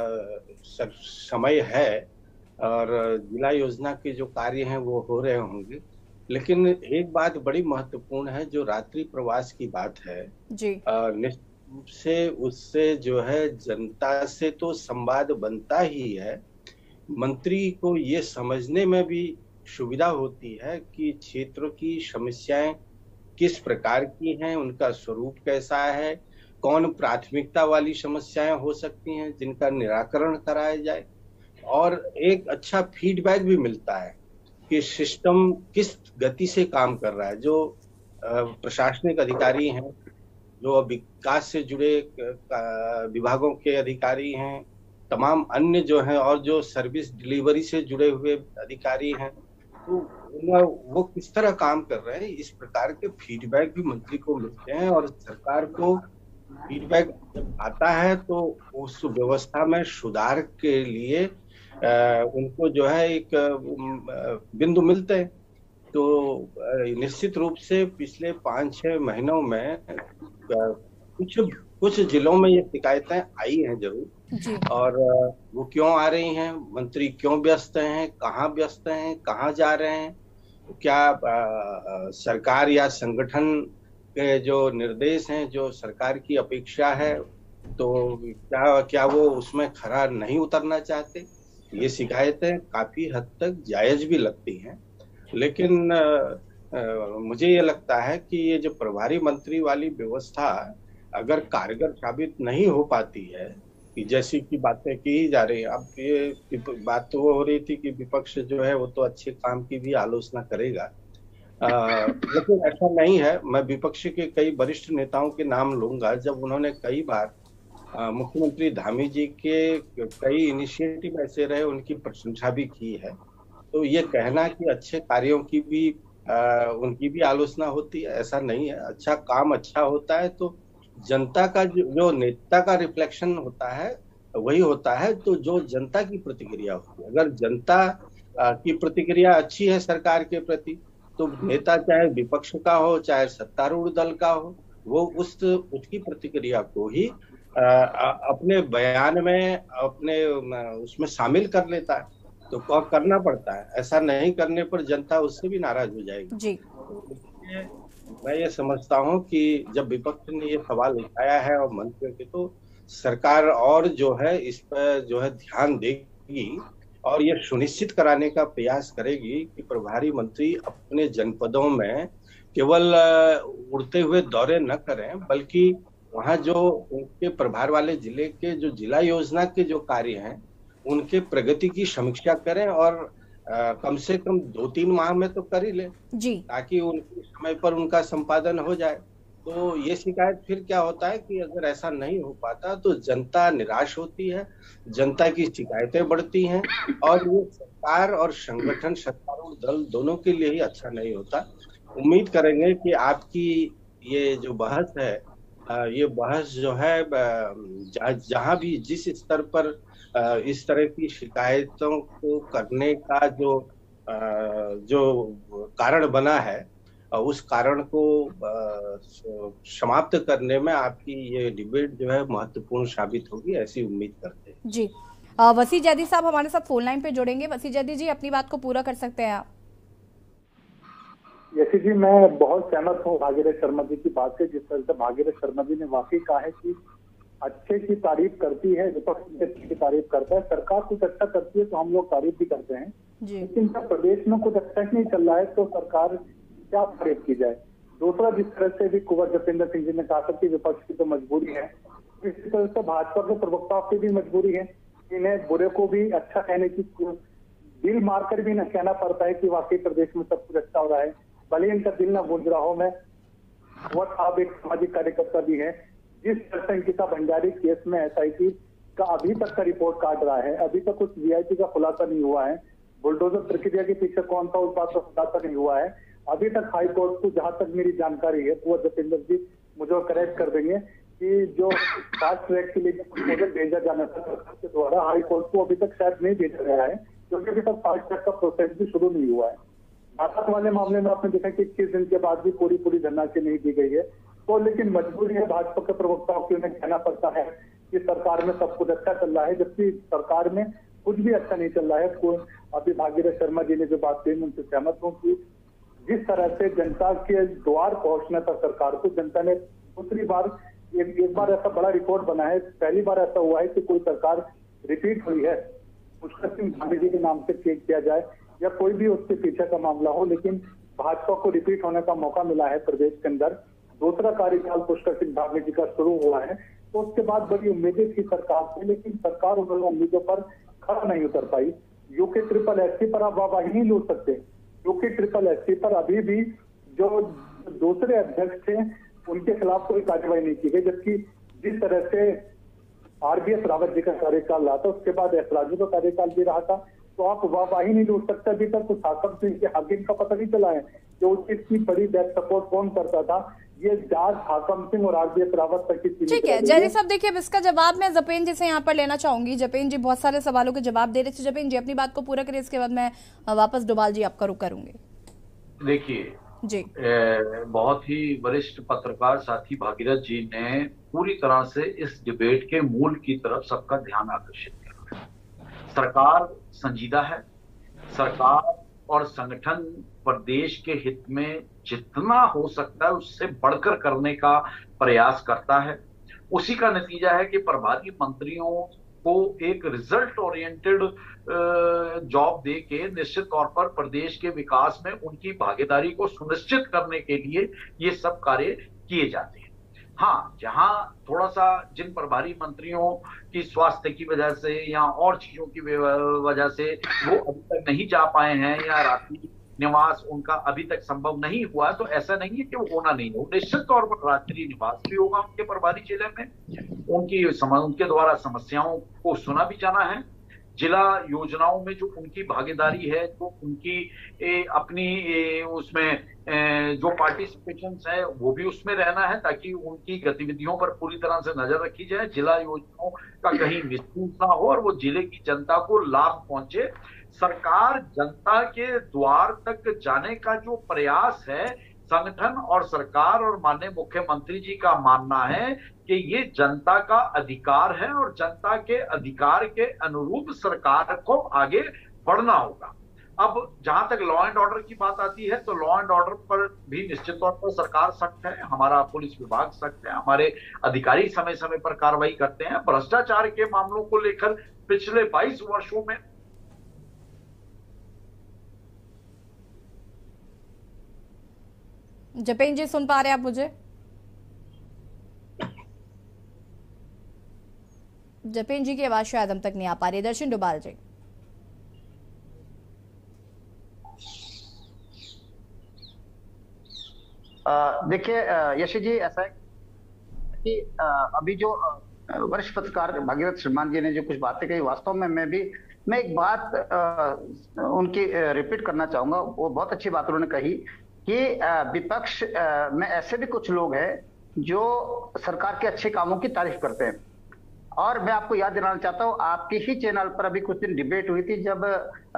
समय है और जिला योजना के जो कार्य हैं वो हो रहे होंगे। लेकिन एक बात बड़ी महत्वपूर्ण है, जो रात्रि प्रवास की बात है जी। निश्चित रूप से उससे जो है जनता से तो संवाद बनता ही है, मंत्री को ये समझने में भी सुविधा होती है कि क्षेत्र की समस्याएं किस प्रकार की हैं, उनका स्वरूप कैसा है, कौन प्राथमिकता वाली समस्याएं हो सकती हैं जिनका निराकरण कराया जाए, और एक अच्छा फीडबैक भी मिलता है कि सिस्टम किस गति से काम कर रहा है। जो प्रशासनिक अधिकारी हैं जो विकास से जुड़े विभागों के अधिकारी हैं, तमाम अन्य जो हैं और जो सर्विस डिलीवरी से जुड़े हुए अधिकारी हैं, तो वो किस तरह काम कर रहे हैं, इस प्रकार के फीडबैक भी मंत्री को मिलते हैं। और सरकार को फीडबैक जब आता है तो उस व्यवस्था में सुधार के लिए आ, उनको जो है एक बिंदु मिलते हैं। तो निश्चित रूप से पिछले पाँच छह महीनों में कुछ कुछ जिलों में ये शिकायतें आई हैं जरूर, और वो क्यों आ रही हैं, मंत्री क्यों व्यस्त हैं, कहाँ व्यस्त हैं, कहाँ जा रहे हैं, क्या आ, सरकार या संगठन के जो निर्देश हैं, जो सरकार की अपेक्षा है, तो क्या क्या वो उसमें खरा नहीं उतरना चाहते। ये शिकायतें काफी हद तक जायज भी लगती हैं, लेकिन आ, आ, मुझे ये लगता है कि ये जो प्रभारी मंत्री वाली व्यवस्था अगर कारगर साबित नहीं हो पाती है, कि जैसी की बातें की जा रही है, अब ये बात तो हो रही थी कि विपक्ष जो है वो तो अच्छे काम की भी आलोचना करेगा, आ, लेकिन ऐसा नहीं है। मैं विपक्ष के कई वरिष्ठ नेताओं के नाम लूंगा, जब उन्होंने कई बार मुख्यमंत्री धामी जी के कई इनिशिएटिव ऐसे रहे, उनकी प्रशंसा भी की है। तो ये कहना कि अच्छे कार्यों की भी आ, उनकी भी आलोचना होती है, ऐसा नहीं है। अच्छा काम अच्छा होता है तो जनता का जो, जो नेता का रिफ्लेक्शन होता है वही होता है, तो जो जनता की प्रतिक्रिया होती है, अगर जनता आ, की प्रतिक्रिया अच्छी है सरकार के प्रति, तो नेता चाहे विपक्ष का हो चाहे सत्तारूढ़ दल का हो, वो उस उसकी प्रतिक्रिया को ही आ, अपने बयान में, अपने उसमें शामिल कर लेता है। तो करना पड़ता है, ऐसा नहीं करने पर जनता उससे भी नाराज हो जाएगी जी। मैं ये समझता हूँ कि जब विपक्ष ने ये सवाल उठाया है और मंत्रियों के, तो सरकार और जो है इस पर जो है ध्यान देगी और ये सुनिश्चित कराने का प्रयास करेगी कि प्रभारी मंत्री अपने जनपदों में केवल उड़ते हुए दौरे न करें, बल्कि वहाँ जो उनके प्रभार वाले जिले के जो जिला योजना के जो कार्य हैं उनके प्रगति की समीक्षा करें, और आ, कम से कम दो तीन माह में तो कर ही ले जी, ताकि उनके समय पर उनका संपादन हो जाए। तो ये शिकायत फिर क्या होता है कि अगर ऐसा नहीं हो पाता तो जनता निराश होती है, जनता की शिकायतें बढ़ती हैं, और ये सरकार और संगठन, सत्तारूढ़ दल दोनों के लिए ही अच्छा नहीं होता। उम्मीद करेंगे कि आपकी ये जो बहस है, ये बहस जो है जहां भी जिस स्तर पर इस तरह की शिकायतों को करने का जो जो कारण बना है, उस कारण को समाप्त करने में आपकी ये डिबेट जो है महत्वपूर्ण साबित होगी, ऐसी उम्मीद करते हैं जी। वसी जैदी साहब हमारे साथ फोन लाइन पे जुड़ेंगे। वसी जैदी जी, अपनी बात को पूरा कर सकते हैं आप। यशी जी, मैं बहुत सहमत हूँ भागीरथ शर्मा जी की बात से। जिस तरह से भागीरथ शर्मा जी ने वाकई कहा है कि अच्छे की तारीफ करती है, विपक्ष अच्छे की तारीफ करता है, सरकार कुछ अच्छा करती है तो हम लोग तारीफ भी करते हैं, लेकिन जब प्रदेश में कुछ अच्छा नहीं चल रहा है तो सरकार क्या तारीफ की जाए। दूसरा, जिस तरह से भी कुंवर जतेंद्र सिंह जी ने कहा था कि विपक्ष की तो मजबूरी है, इसी तरह से भाजपा के प्रवक्ताओं की भी मजबूरी है, इन्हें बुरे को भी अच्छा कहने की, दिल मारकर भी न कहना पड़ता है कि वाकई प्रदेश में सब कुछ अच्छा हो रहा है, भले इनका दिल न गूंज रहा हो। मैं वो साहब एक सामाजिक कार्यकर्ता भी है, जिस तरह से अंकिता भंडारी केस में एस आई टी का अभी तक का रिपोर्ट काट रहा है, अभी तक कुछ वी आई पी का खुलासा नहीं हुआ है, बुलडोजर प्रक्रिया के पीछे कौन था उस बात का खुलासा नहीं हुआ है अभी तक। हाई कोर्ट को जहां तक मेरी जानकारी है, वो जतेंद्र जी मुझे करेक्ट कर देंगे कि जो फास्ट ट्रैक के लिए प्रपोजल भेजा जाना था सरकार के द्वारा, हाई कोर्ट को अभी तक शायद नहीं भेजा गया है, क्योंकि अभी तक फास्ट ट्रैक का प्रोसेस भी शुरू नहीं हुआ है। बारात वाले मामले में आपने देखा कि इक्कीस दिन के बाद भी पूरी पूरी धनराशि नहीं दी गई है। तो लेकिन मजबूरी है भाजपा के प्रवक्ताओं की, उन्हें कहना पड़ता है कि सरकार में सब कुछ अच्छा चल रहा है, जबकि सरकार में कुछ भी अच्छा नहीं चल रहा है। अभी भागीरथ शर्मा जी ने जो बात कही मैं उनसे सहमत हूँ कि जिस तरह से जनता के द्वार पहुंचना था सरकार को, जनता ने दूसरी बार एक, एक बार ऐसा बड़ा रिकॉर्ड बना है, पहली बार ऐसा हुआ है कि कोई सरकार रिपीट हुई है, पुष्कर सिंह धामी जी के नाम से चेक किया जाए या कोई भी उसके पीछे का मामला हो, लेकिन भाजपा को रिपीट होने का मौका मिला है प्रदेश के अंदर। दूसरा कार्यकाल पुष्कर सिंह धामी जी का शुरू हुआ है, तो उसके बाद बड़ी उम्मीदें थी सरकार से, लेकिन सरकार उन उम्मीदों पर खरा नहीं उतर पाई। यूके ट्रिपल एस सी पर आप वाहवाही नहीं लूट सकते। यूके ट्रिपल एस सी पर अभी भी जो दूसरे अध्यक्ष थे उनके खिलाफ कोई कार्रवाई नहीं की गई, जबकि जिस तरह से आरबीएस रावत जी का कार्यकाल रहा था उसके बाद एस राजू का कार्यकाल भी रहा था, तो आप वाहवाही नहीं लूट सकते। अभी तक कुछ हाकम सिंह के हाकिम का पता नहीं चला है कि उसकी बड़ी बैक सपोर्ट कौन करता था। ये जांच हाकम सिंह और आरबीएस रावत तक की। ठीक है जयरी साहब, देखिए अब इसका जवाब मैं जपेन जी से यहाँ पर लेना चाहूंगी। जपेन जी बहुत सारे सवालों के जवाब दे रहे थे। जपेन जी अपनी बात को पूरा करिए, इसके बाद मैं वापस डोभाल जी आपका रुख करूंगी। देखिए जी ए, बहुत ही वरिष्ठ पत्रकार साथी भागीरथ जी ने पूरी तरह से इस डिबेट के मूल की तरफ सबका ध्यान आकर्षित किया। सरकार संजीदा है, सरकार और संगठन प्रदेश के हित में जितना हो सकता है उससे बढ़कर करने का प्रयास करता है। उसी का नतीजा है कि प्रभारी मंत्रियों को एक रिजल्ट ओरिएंटेड जॉब दे के निश्चित तौर पर प्रदेश के विकास में उनकी भागीदारी को सुनिश्चित करने के लिए ये सब कार्य किए जाते हैं। हाँ, जहां थोड़ा सा जिन प्रभारी मंत्रियों की स्वास्थ्य की वजह से या और चीजों की वजह से वो अभी तक नहीं जा पाए हैं या रात्रि निवास उनका अभी तक संभव नहीं हुआ, तो ऐसा नहीं है कि वो होना नहीं हो। निश्चित तौर पर रात्रि निवास भी होगा उनके प्रभारी जिले में, उनकी उनके द्वारा समस्याओं को सुना भी जाना है। जिला योजनाओं में जो उनकी भागीदारी है, जो उनकी ए, अपनी ए, उसमें ए, जो पार्टिसिपेशन है वो भी उसमें रहना है, ताकि उनकी गतिविधियों पर पूरी तरह से नजर रखी जाए, जिला योजनाओं का कहीं मिसयूज ना हो और वो जिले की जनता को लाभ पहुंचे। सरकार जनता के द्वार तक जाने का जो प्रयास है, संगठन और सरकार और माननीय मुख्यमंत्री जी का मानना है कि ये जनता का अधिकार है और जनता के अधिकार के अनुरूप सरकार को आगे बढ़ना होगा। अब जहां तक लॉ एंड ऑर्डर की बात आती है, तो लॉ एंड ऑर्डर पर भी निश्चित तौर पर सरकार सख्त है, हमारा पुलिस विभाग सख्त है, हमारे अधिकारी समय समय पर कार्रवाई करते हैं। भ्रष्टाचार के मामलों को लेकर पिछले बाईस वर्षों में जपेन जी सुन पा रहे हैं आप मुझे? जपेन जी की आवाज शायद हम तक नहीं आ पा रही। दर्शन डोभाल जी। देखिए यशी जी, ऐसा है कि आ, अभी जो वरिष्ठ पत्रकार भागीरथ श्रीमान जी ने जो कुछ बातें कही, वास्तव में मैं भी मैं एक बात आ, उनकी रिपीट करना चाहूंगा। वो बहुत अच्छी बात उन्होंने कही कि विपक्ष में ऐसे भी कुछ लोग हैं जो सरकार के अच्छे कामों की तारीफ करते हैं। और मैं आपको याद दिलाना चाहता हूं, आपके ही चैनल पर अभी कुछ दिन डिबेट हुई थी जब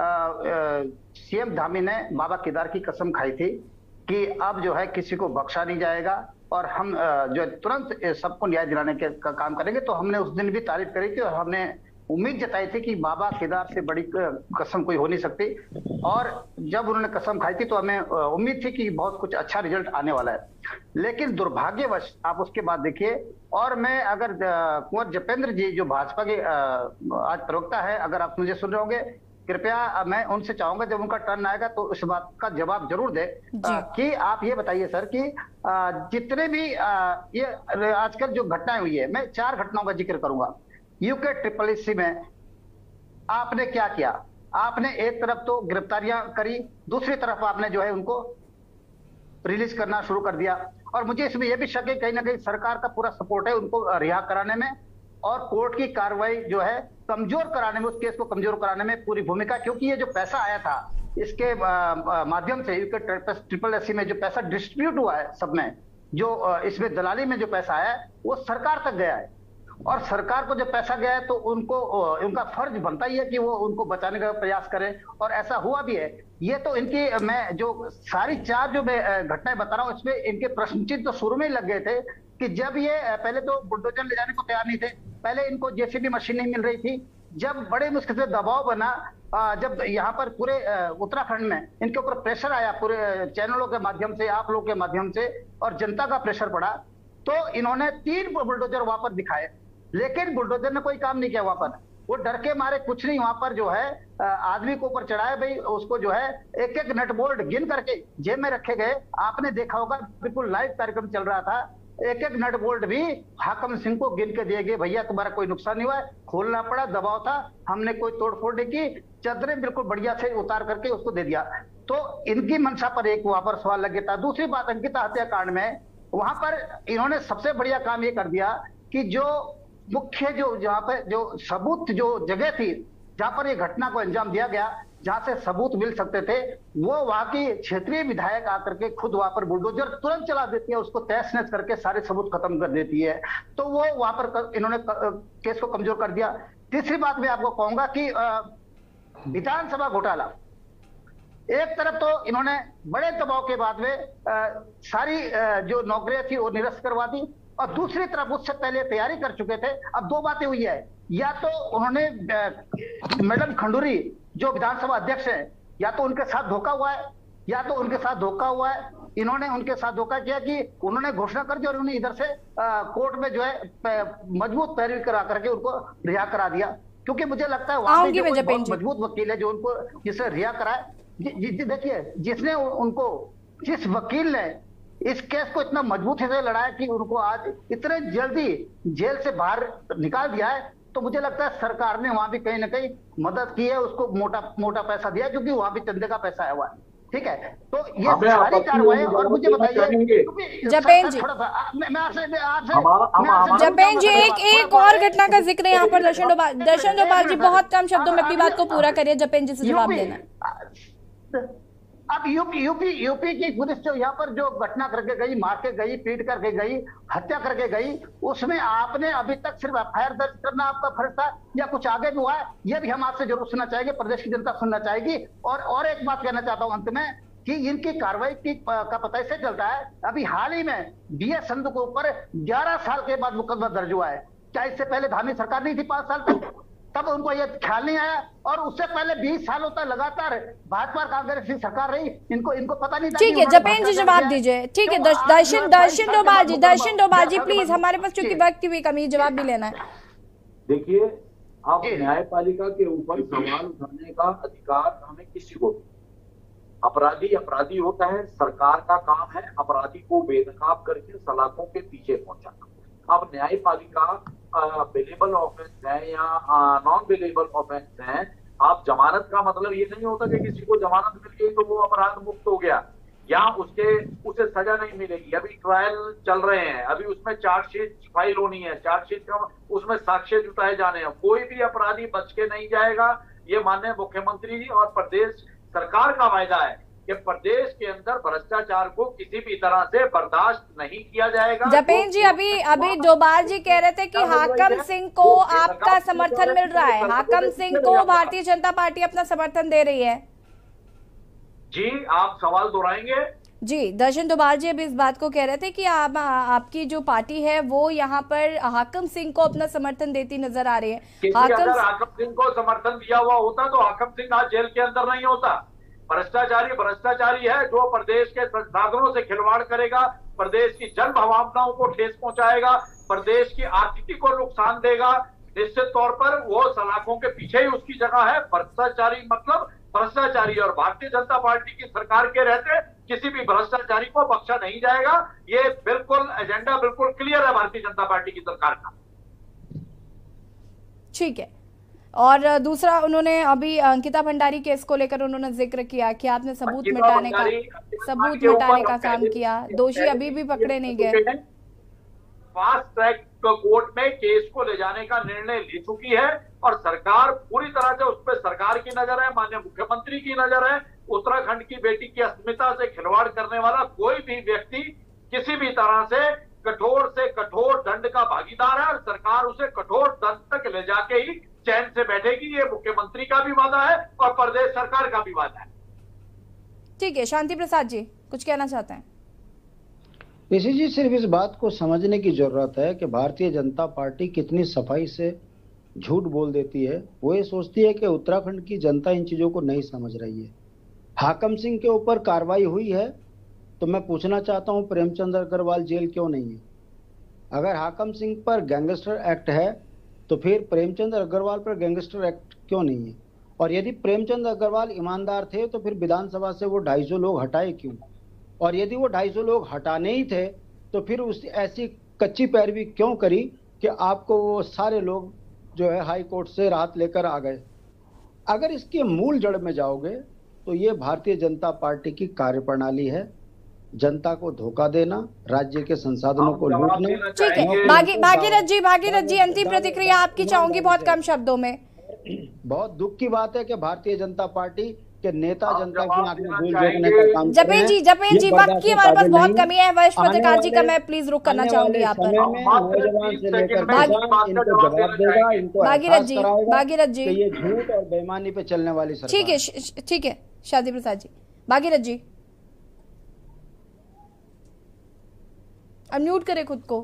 सीएम धामी ने बाबा केदार की कसम खाई थी कि अब जो है किसी को बख्शा नहीं जाएगा और हम जो तुरंत सबको न्याय दिलाने के का काम करेंगे। तो हमने उस दिन भी तारीफ करी थी और हमने उम्मीद जताई थी कि बाबा केदार से बड़ी कसम कोई हो नहीं सकती। और जब उन्होंने कसम खाई थी तो हमें उम्मीद थी कि बहुत कुछ अच्छा रिजल्ट आने वाला है। लेकिन दुर्भाग्यवश आप उसके बाद देखिए, और मैं अगर कुंवर जपेंद्र जी जो भाजपा के आज प्रवक्ता है, अगर आप मुझे सुन रहे होंगे, कृपया मैं उनसे चाहूंगा जब उनका टर्न आएगा तो इस बात का जवाब जरूर दे कि आप ये बताइए सर कि जितने भी ये आजकल जो घटनाएं हुई है, मैं चार घटनाओं का जिक्र करूंगा। यूके ट्रिपल एससी में आपने क्या किया? आपने एक तरफ तो गिरफ्तारियां करी, दूसरी तरफ आपने जो है उनको रिलीज करना शुरू कर दिया। और मुझे इसमें यह भी शक है कहीं ना कहीं सरकार का पूरा सपोर्ट है उनको रिहा कराने में और कोर्ट की कार्रवाई जो है कमजोर कराने में, उस केस को कमजोर कराने में पूरी भूमिका। क्योंकि ये जो पैसा आया था इसके माध्यम से यूके ट्रिपल एससी में जो पैसा डिस्ट्रीब्यूट हुआ है सब में, जो इसमें दलाली में जो पैसा आया है वो सरकार तक गया है। और सरकार को जब पैसा गया है तो उनको उनका फर्ज बनता ही है कि वो उनको बचाने का प्रयास करें, और ऐसा हुआ भी है। ये तो इनकी मैं जो सारी चार जो मैं घटनाएं बता रहा हूँ इसमें इनके प्रश्न चिन्ह तो शुरू में ही लग गए थे कि जब ये पहले तो बुलडोजर ले जाने को तैयार नहीं थे, पहले इनको जेसीबी मशीन नहीं मिल रही थी, जब बड़े मुश्किल से दबाव बना, जब यहाँ पर पूरे उत्तराखंड में इनके ऊपर प्रेशर आया पूरे चैनलों के माध्यम से, आप लोगों के माध्यम से, और जनता का प्रेशर पड़ा, तो इन्होंने तीन बुलडोजर वहां पर दिखाए। लेकिन बुलडोजर ने कोई काम नहीं किया वहां पर, वो डर के मारे कुछ नहीं वहां पर जो है आदमी को ऊपर चढ़ाए, भाई उसको जो है एक एक नट बोल्ट गिन करके जेब में रखे गए। आपने देखा होगा बिल्कुल लाइव कार्यक्रम चल रहा था, एक एक नट बोल्ट भी हाकम सिंह को गिन के दिए गए, भैया तुम्हारा कोई नुकसान नहीं हुआ, खोलना पड़ा, दबाव था, हमने कोई तोड़फोड़ नहीं की, चादरें बिल्कुल बढ़िया से उतार करके उसको दे दिया। तो इनकी मंशा पर एक वहां पर सवाल लग गया था। दूसरी बात, अंकिता हत्याकांड में वहां पर इन्होंने सबसे बढ़िया काम ये कर दिया कि जो मुख्य जो जहाँ पे जो सबूत जो जगह थी जहां पर ये घटना को अंजाम दिया गया, जहां से सबूत मिल सकते थे, वो वहां की क्षेत्रीय विधायक आकर के खुद वहां पर बुलडोजर तुरंत चला देती है, उसको तहस नहस करके सारे सबूत खत्म कर देती है। तो वो वहां पर इन्होंने केस को कमजोर कर दिया। तीसरी बात मैं आपको कहूंगा कि विधानसभा घोटाला, एक तरफ तो इन्होंने बड़े दबाव के बाद में आ, सारी आ, जो नौकरियां थी वो निरस्त करवा दी, और दूसरी तरफ उससे पहले तैयारी कर चुके थे। अब दो बातें हुई है, या तो उन्होंने मैडम खंडूरी जो विधानसभा अध्यक्ष है, या तो उनके साथ धोखा हुआ है, या तो उनके साथ धोखा हुआ है, इन्होंने उनके साथ धोखा किया कि उन्होंने घोषणा कर दी और उन्हें इधर से आ, कोर्ट में जो है मजबूत पैरवी करा करके उनको रिहा करा दिया। क्योंकि मुझे लगता है वहां पे जो बहुत मजबूत वकील है जो उनको जिसे रिहा कराए, देखिए जिसने उनको, जिस वकील ने इस केस को इतना मजबूती से लड़ाया कि उनको आज इतने जल्दी जेल से बाहर निकाल दिया है, तो मुझे लगता है सरकार ने वहां भी कहीं ना कहीं मदद की है, उसको मोटा मोटा पैसा दिया, क्योंकि वहां भी चंदे का पैसा आया हुआ है। ठीक है, तो ये सारी कार्रवाई, और मुझे बताइए जपेन जी, थोड़ा सा मैं आपसे आपसे जपेन जी एक एक और घटना का जिक्र यहाँ पर दर्शन डोभाल दर्शन डोभाल जी बहुत कम शब्दों में अपनी बात को पूरा करिए, जपेन जी से जवाब देना। अब यूपी यूपी यूपी की पुलिस जो यहाँ पर जो घटना करके गई, मार के गई, पीट करके गई, हत्या करके गई, उसमें आपने अभी तक सिर्फ एफ आई आर दर्ज करना आपका फर्ज था या कुछ आगे भी हुआ है, ये भी हम आपसे जरूर सुनना चाहेंगे, प्रदेश की जनता सुनना चाहेगी। और और एक बात कहना चाहता हूँ अंत में कि इनकी कार्रवाई की का पता इससे चलता है, अभी हाल ही में बी एस संधू के ऊपर ग्यारह साल के बाद मुकदमा दर्ज हुआ है। क्या इससे पहले धामी सरकार नहीं थी पांच साल तक? तब उनको ये ख्याल नहीं आया, और उससे पहले बीस सालों तक लगातार भाजपा कांग्रेस की सरकार रही, इनको इनको पता नहीं था। ठीक है जपेन जी जवाब दीजिए। ठीक है दर्शन दर्शन डोभाल जी दर्शन डोभाल जी प्लीज, हमारे पास चूंकि वक्त की भी कमी, जवाब भी लेना है। देखिए, आप न्यायपालिका के ऊपर सवाल उठाने का अधिकार हमें किसी को, अपराधी अपराधी होता है, सरकार का काम है अपराधी को बेनकाब करके सलाखों के पीछे पहुंचाना। अब न्यायपालिका बिलेबल ऑफेंस है या नॉन बिलेबल ऑफेंस है, आप जमानत का मतलब ये नहीं होता कि किसी को जमानत मिल गई तो वो अपराध मुक्त हो गया, या उसके उसे सजा नहीं मिलेगी। अभी ट्रायल चल रहे हैं, अभी उसमें चार्जशीट फाइल होनी है, चार्जशीट का उसमें साक्ष्य जुटाए जाने हैं, कोई भी अपराधी बच के नहीं जाएगा। ये माननीय मुख्यमंत्री जी और प्रदेश सरकार का वायदा है कि प्रदेश के अंदर भ्रष्टाचार को किसी भी तरह से बर्दाश्त नहीं किया जाएगा। जपेन जी अभी अभी डोभाल जी कह रहे थे कि हाकम सिंह को आपका समर्थन मिल रहा है, हाकम सिंह को भारतीय जनता पार्टी अपना समर्थन दे रही है। जी आप सवाल दोहराएंगे? जी दर्शन डोभाल जी अभी इस बात को कह रहे थे कि आप आपकी जो पार्टी है वो यहाँ पर हाकम सिंह को अपना समर्थन देती नजर आ रही है। हाकम अगर हाकम सिंह को समर्थन दिया हुआ होता तो हाकम सिंह आज जेल के अंदर नहीं होता। भ्रष्टाचारी भ्रष्टाचारी है जो प्रदेश के संसाधनों से खिलवाड़ करेगा, प्रदेश की जन भावनाओं को ठेस पहुंचाएगा, प्रदेश की आर्थिकी को नुकसान देगा। निश्चित तौर पर वो सलाखों के पीछे ही उसकी जगह है। भ्रष्टाचारी मतलब भ्रष्टाचारी, और भारतीय जनता पार्टी की सरकार के रहते किसी भी भ्रष्टाचारी को बख्शा नहीं जाएगा। ये बिल्कुल एजेंडा बिल्कुल क्लियर है भारतीय जनता पार्टी की सरकार का। ठीक है, और दूसरा उन्होंने अभी अंकिता भंडारी केस को लेकर उन्होंने जिक्र किया कि आपने सबूत मिटाने का सबूत मिटाने का काम किया, दोषी अभी भी पकड़े नहीं गए। फास्ट ट्रैक कोर्ट में केस को ले जाने का निर्णय ले चुकी है और सरकार पूरी तरह से उस पर सरकार की नजर है, माननीय मुख्यमंत्री की नजर है। उत्तराखंड की बेटी की अस्मिता से खिलवाड़ करने वाला कोई भी व्यक्ति किसी भी तरह से कठोर से कठोर दंड का भागीदार है और सरकार उसे कठोर दंड तक ले जाके ही चैन से बैठेगी। ये मुख्यमंत्री का भी वादा है और प्रदेश सरकार का भी वादा है। ठीक है, शांति प्रसाद जी कुछ कहना चाहते हैं? ऋषि जी सिर्फ इस बात को समझने की जरूरत है कि भारतीय जनता पार्टी कितनी सफाई से झूठ बोल देती है। वो ये सोचती है कि उत्तराखंड की जनता इन चीजों को नहीं समझ रही है। हाकम सिंह के ऊपर कार्रवाई हुई है तो मैं पूछना चाहता हूं प्रेमचंद अग्रवाल जेल क्यों नहीं है? अगर हाकम सिंह पर गैंगस्टर एक्ट है तो फिर प्रेमचंद अग्रवाल पर गैंगस्टर एक्ट क्यों नहीं है? और यदि प्रेमचंद अग्रवाल ईमानदार थे तो फिर विधानसभा से वो ढाई सौ लोग हटाए क्यों? और यदि वो ढाई सौ लोग हटाने ही थे तो फिर उस ऐसी कच्ची पैरवी क्यों करी कि आपको वो सारे लोग जो है हाई कोर्ट से राहत लेकर आ गए? अगर इसके मूल जड़ में जाओगे तो ये भारतीय जनता पार्टी की कार्यप्रणाली है। जनता को धोखा देना, राज्य के संसाधनों को लूटना। ठीक है, भागी भागीरथ जी, भागीरथ जी अंतिम प्रतिक्रिया आपकी चाहूंगी बहुत कम शब्दों में। बहुत दुख की बात है कि भारतीय जनता पार्टी के नेता जनता की आंख में धूल झोंकने का काम जपेन जी, जपेन जी, वक्त की हमारे पास बहुत कमी है। वरिष्ठ पत्रकार जी का मैं प्लीज रुक करना चाहूंगी यहाँ पर। नौजवान से लेकर किसान इनको जवाब देगा, इनको भागीरथ जी, भागीरथ जी, ये झूठ और बेईमानी पे चलने वाली सरकार। ठीक है, ठीक है शादी प्रसाद जी। भागीरथ जी अनम्यूट करें खुद को।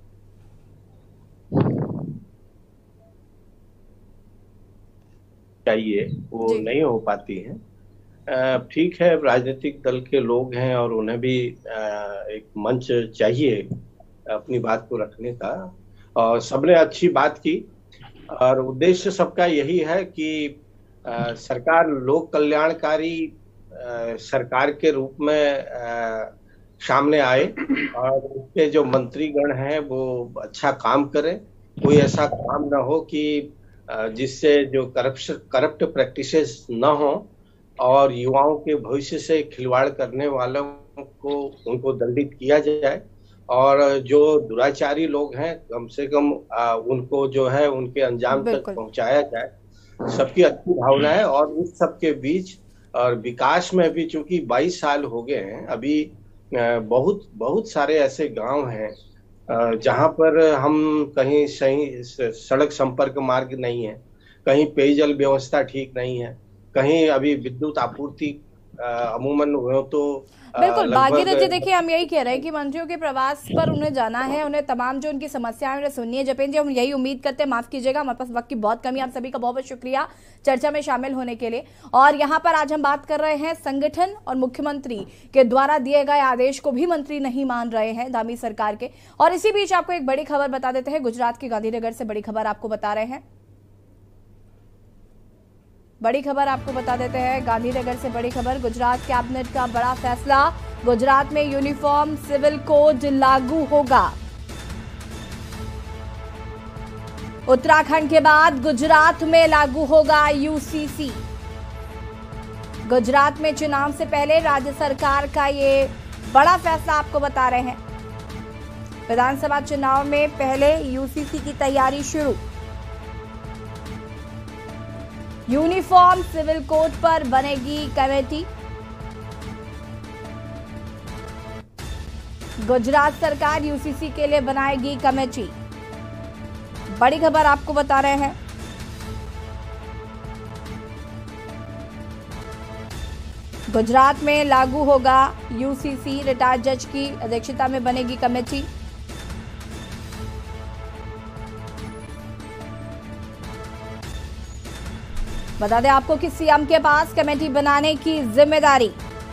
चाहिए वो नहीं हो पाती है। ठीक है, राजनीतिक दल के लोग हैं और उन्हें भी एक मंच चाहिए अपनी बात को रखने का, और सबने अच्छी बात की और उद्देश्य सबका यही है कि सरकार लोक कल्याणकारी सरकार के रूप में सामने आए और उसके जो मंत्रीगण हैं वो अच्छा काम करें। कोई ऐसा काम ना हो कि जिससे जो करप्शन करप्ट प्रैक्टिसेस न हो और युवाओं के भविष्य से खिलवाड़ करने वालों को उनको दंडित किया जाए, और जो दुराचारी लोग हैं कम से कम आ, उनको जो है उनके अंजाम तक पहुंचाया जाए। सबकी अच्छी भावना है और इस सब के बीच और विकास में भी चूंकि बाईस साल हो गए हैं, अभी बहुत बहुत सारे ऐसे गांव हैं जहां पर हम कहीं सही सड़क संपर्क मार्ग नहीं है, कहीं पेयजल व्यवस्था ठीक नहीं है, कहीं अभी विद्युत आपूर्ति अमूमन हो तो बिल्कुल। भागीरथ जी देखिए, हम यही कह रहे हैं कि मंत्रियों के प्रवास पर उन्हें जाना है, उन्हें तमाम जो उनकी समस्याएं उन्हें सुननी है। जपेन जी हम यही उम्मीद करते हैं, माफ कीजिएगा हमारे पास वक्त की बहुत कमी। आप सभी का बहुत बहुत शुक्रिया चर्चा में शामिल होने के लिए। और यहाँ पर आज हम बात कर रहे हैं संगठन और मुख्यमंत्री के द्वारा दिए गए आदेश को भी मंत्री नहीं मान रहे हैं धामी सरकार के। और इसी बीच आपको एक बड़ी खबर बता देते हैं, गुजरात के गांधीनगर से बड़ी खबर आपको बता रहे हैं। बड़ी खबर आपको बता देते हैं गांधीनगर से बड़ी खबर, गुजरात कैबिनेट का बड़ा फैसला। गुजरात में यूनिफॉर्म सिविल कोड लागू होगा। उत्तराखंड के बाद गुजरात में लागू होगा यूसीसी। गुजरात में चुनाव से पहले राज्य सरकार का ये बड़ा फैसला आपको बता रहे हैं। विधानसभा चुनाव में पहले यूसीसी की तैयारी शुरू। यूनिफॉर्म सिविल कोड पर बनेगी कमेटी। गुजरात सरकार यूसीसी के लिए बनाएगी कमेटी। बड़ी खबर आपको बता रहे हैं। गुजरात में लागू होगा यूसीसी, रिटायर्ड जज की अध्यक्षता में बनेगी कमेटी। बता दें आपको कि सीएम के पास कमेटी बनाने की जिम्मेदारी।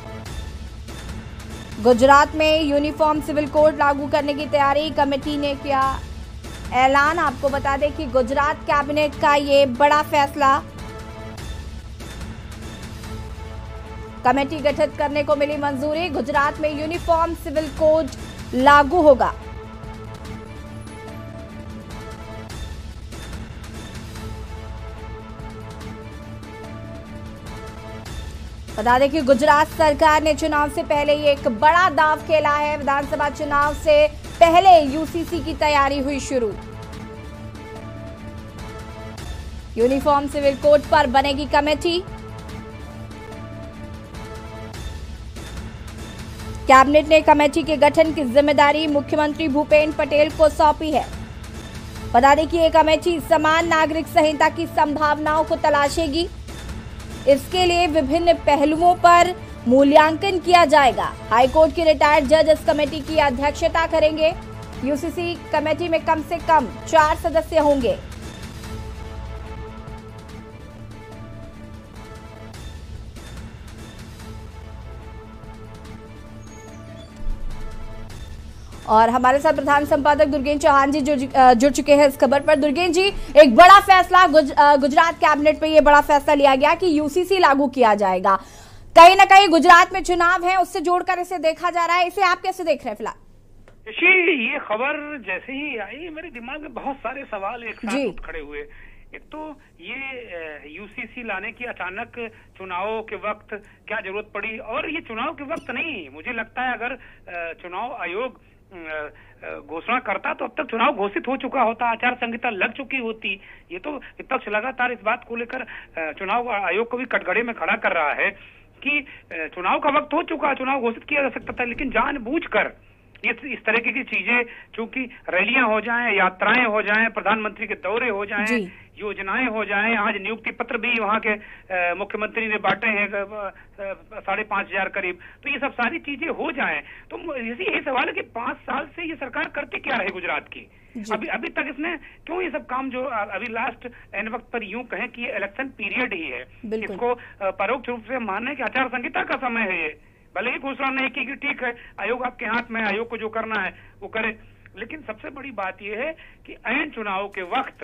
गुजरात में यूनिफॉर्म सिविल कोड लागू करने की तैयारी, कमेटी ने किया ऐलान। आपको बता दें कि गुजरात कैबिनेट का ये बड़ा फैसला, कमेटी गठित करने को मिली मंजूरी। गुजरात में यूनिफॉर्म सिविल कोड लागू होगा। बता दें कि गुजरात सरकार ने चुनाव से पहले ये एक बड़ा दांव खेला है। विधानसभा चुनाव से पहले यूसीसी की तैयारी हुई शुरू। यूनिफॉर्म सिविल कोड पर बनेगी कमेटी। कैबिनेट ने कमेटी के गठन की जिम्मेदारी मुख्यमंत्री भूपेंद्र पटेल को सौंपी है। बता दें कि ये कमेटी समान नागरिक संहिता की संभावनाओं को तलाशेगी। इसके लिए विभिन्न पहलुओं पर मूल्यांकन किया जाएगा। हाईकोर्ट के रिटायर्ड जज इस कमेटी की अध्यक्षता करेंगे। यूसीसी कमेटी में कम से कम चार सदस्य होंगे। और हमारे साथ प्रधान संपादक दुर्गेन चौहान जी जुड़ चुके हैं इस खबर पर। दुर्गेन जी, एक बड़ा फैसला गुज, गुजरात कैबिनेट पे ये बड़ा फैसला लिया गया कि यूसीसी लागू किया जाएगा। कहीं ना कहीं गुजरात में चुनाव है, उससे जोड़कर इसे देखा जा रहा है। इसे आप कैसे देख रहे हैं फिलहाल? ये खबर जैसे ही आई मेरे दिमाग में बहुत सारे सवाल एक साथ उठ खड़े हुए। एक तो ये यूसीसी लाने की अचानक चुनाव के वक्त क्या जरूरत पड़ी, और ये चुनाव के वक्त नहीं, मुझे लगता है अगर चुनाव आयोग घोषणा करता तो अब तक चुनाव घोषित हो चुका होता, आचार संहिता लग चुकी होती। ये तो विपक्ष लगातार इस बात को लेकर चुनाव आयोग को भी कटघरे में खड़ा कर रहा है कि चुनाव का वक्त हो चुका, चुनाव घोषित किया जा सकता था, लेकिन जानबूझकर इस इस तरह की चीजें, चूंकि रैलियां हो जाएं, यात्राएं हो जाएं, प्रधानमंत्री के दौरे हो जाएं, योजनाएं हो जाएं, आज नियुक्ति पत्र भी वहां के मुख्यमंत्री ने बांटे हैं साढ़े पांच हजार करीब, तो ये सब सारी चीजें हो जाएं तो यही सवाल है कि पांच साल से ये सरकार करती क्या रही गुजरात की, अभी अभी तक इसने क्यों ये सब काम जो अभी लास्ट एंड वक्त पर यूं कहें कि ये इलेक्शन पीरियड ही है, इसको परोक्ष रूप से मानने की आचार संहिता का समय है, ये भले ही घोषणा नहीं की कि ठीक है आयोग आपके हाथ में, आयोग को जो करना है वो करे, लेकिन सबसे बड़ी बात यह है कि ऐन चुनाव के वक्त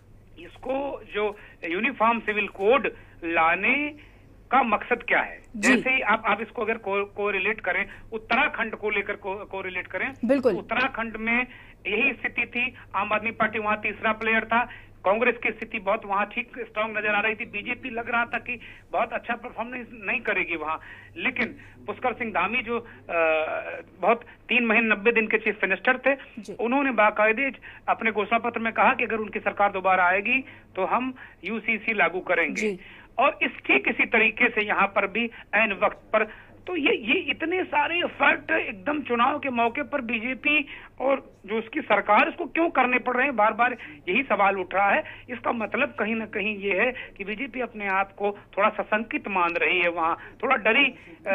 इसको जो यूनिफॉर्म सिविल कोड लाने का मकसद क्या है, जैसे ही आप आप इसको अगर को, को रिलेट करें उत्तराखंड को लेकर को, को रिलेट करें, बिल्कुल उत्तराखंड में यही स्थिति थी, आम आदमी पार्टी वहां तीसरा प्लेयर था, कांग्रेस की स्थिति बहुत वहां ठीक स्ट्रांग नजर आ रही थी, बीजेपी लग रहा था कि बहुत अच्छा परफॉर्मेंस नहीं करेगी वहां, लेकिन पुष्कर सिंह धामी जो आ, बहुत तीन महीने नब्बे दिन के चीफ मिनिस्टर थे, उन्होंने बाकायदे अपने घोषणा पत्र में कहा कि अगर उनकी सरकार दोबारा आएगी तो हम यूसीसी लागू करेंगे, और इस ठीक इसी तरीके से यहाँ पर भी ऐन वक्त पर, तो ये ये इतने सारे फैक्ट एकदम चुनाव के मौके पर बीजेपी और जो उसकी सरकार इसको क्यों करने पड़ रहे हैं, बार बार यही सवाल उठ रहा है। इसका मतलब कहीं ना कहीं ये है कि बीजेपी अपने आप को थोड़ा सशंकित मान रही है, वहाँ थोड़ा डरी,